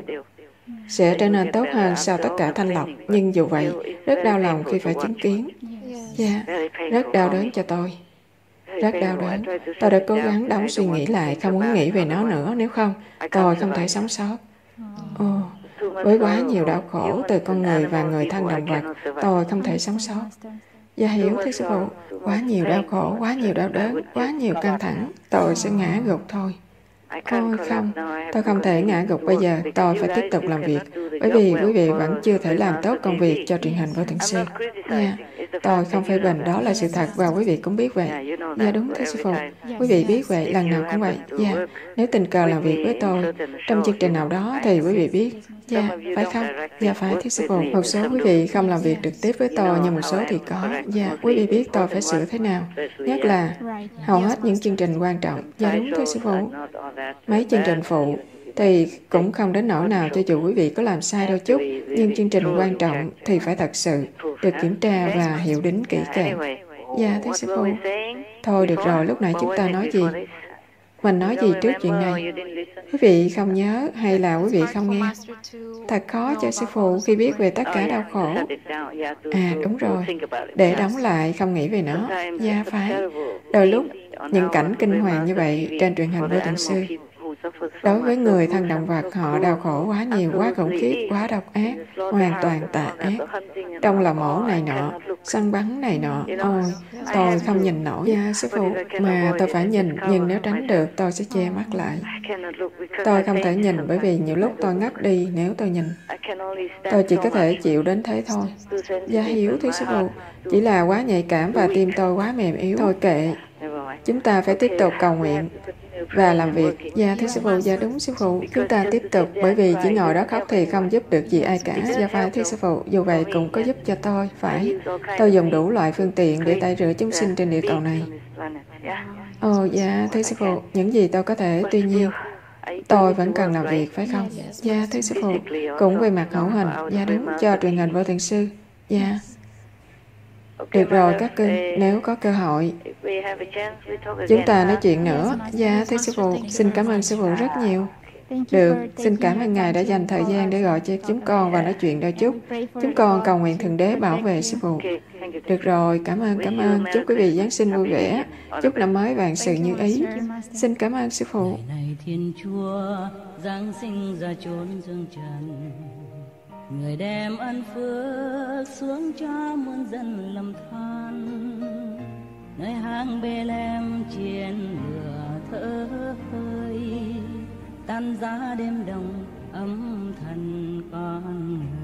Sẽ trở nên tốt hơn sau tất cả thanh lọc. Nhưng dù vậy, rất đau lòng khi phải chứng kiến. Dạ, rất đau đớn cho tôi. Rất đau đớn. Tôi đã cố gắng đóng suy nghĩ lại, không muốn nghĩ về nó nữa. Nếu không, tôi không thể sống sót. Ồ, với quá nhiều đau khổ từ con người và người thân động vật, tôi không thể sống sót. Dạ hiểu thưa sư phụ, quá nhiều đau khổ, quá nhiều đau đớn, quá nhiều căng thẳng, tôi sẽ ngã gục thôi. Thôi không, tôi không thể ngã gục bây giờ, tôi phải tiếp tục làm việc. bởi vì quý vị vẫn chưa thể làm tốt công việc cho truyền hình vô thượng sư. Yeah. Tôi không phê bình, đó là sự thật và quý vị cũng biết vậy. Dạ đúng, thưa sư phụ. Quý vị biết vậy, lần nào cũng vậy. Dạ. Nếu tình cờ làm việc với tôi trong chương trình nào đó thì quý vị biết. Dạ, phải không? Dạ phải, thưa sư phụ. Một số quý vị không làm việc trực tiếp với tôi, nhưng một số thì có. Dạ, quý vị biết tôi phải sửa thế nào. Nhất là hầu hết những chương trình quan trọng. Dạ đúng, thưa sư phụ. Mấy chương trình phụ thì cũng không đến nỗi nào cho dù quý vị có làm sai đôi chút, nhưng chương trình quan trọng thì phải thật sự được kiểm tra và hiểu đính kỹ càng. Dạ, thưa sư phụ. Thôi được rồi, lúc nãy chúng ta nói gì? Mình nói gì trước chuyện này? Quý vị không nhớ hay là quý vị không nghe? Thật khó cho sư phụ khi biết về tất cả đau khổ. À, đúng rồi. Để đóng lại, không nghĩ về nó. Dạ, phải. Đôi lúc, những cảnh kinh hoàng như vậy trên truyền hình vô thượng sư, đối với người thân động vật, họ đau khổ quá nhiều, quá khủng khiếp, quá độc ác, hoàn toàn tà ác. Trong lò mổ này nọ, săn bắn này nọ, ôi, tôi không nhìn nổi. Dạ, sư phụ, mà tôi phải nhìn, nhưng nếu tránh được, tôi sẽ che mắt lại. Tôi không thể nhìn bởi vì nhiều lúc tôi ngất đi nếu tôi nhìn. Tôi chỉ có thể chịu đến thế thôi. Dạ hiểu, thưa sư phụ, chỉ là quá nhạy cảm và tim tôi quá mềm yếu. Thôi kệ, chúng ta phải tiếp tục cầu nguyện và làm việc. Dạ thưa sư phụ, dạ đúng sư phụ. Chúng ta tiếp tục, bởi vì chỉ ngồi đó khóc thì không giúp được gì ai cả. Dạ phải thưa sư phụ, dù vậy cũng có giúp cho tôi. Phải, tôi dùng đủ loại phương tiện để tẩy rửa chúng sinh trên địa cầu này. Ồ dạ thưa sư phụ, những gì tôi có thể, tuy nhiên tôi vẫn cần làm việc, phải không? Dạ thưa sư phụ, cũng về mặt hữu hình. Dạ đúng, cho truyền hình vô thượng sư. Dạ. Được rồi các cưng, nếu có cơ hội chúng ta nói chuyện nữa. Dạ thưa sư phụ, xin cảm ơn sư phụ rất nhiều. Được, xin cảm ơn Ngài đã dành thời gian để gọi cho chúng con và nói chuyện đôi chút. Chúng con cầu nguyện Thượng Đế bảo vệ sư phụ. Được rồi, cảm ơn, cảm ơn. Chúc quý vị Giáng sinh vui vẻ. Chúc năm mới vạn sự như ý. Xin cảm ơn sư phụ. Này Thiên Chúa giáng sinh ra chốn dương trần, người đem ân phước xuống cho muôn dân lầm than. Nơi hang Bê-lem chiến lửa thở hơi, tan giá đêm đông âm thần con người.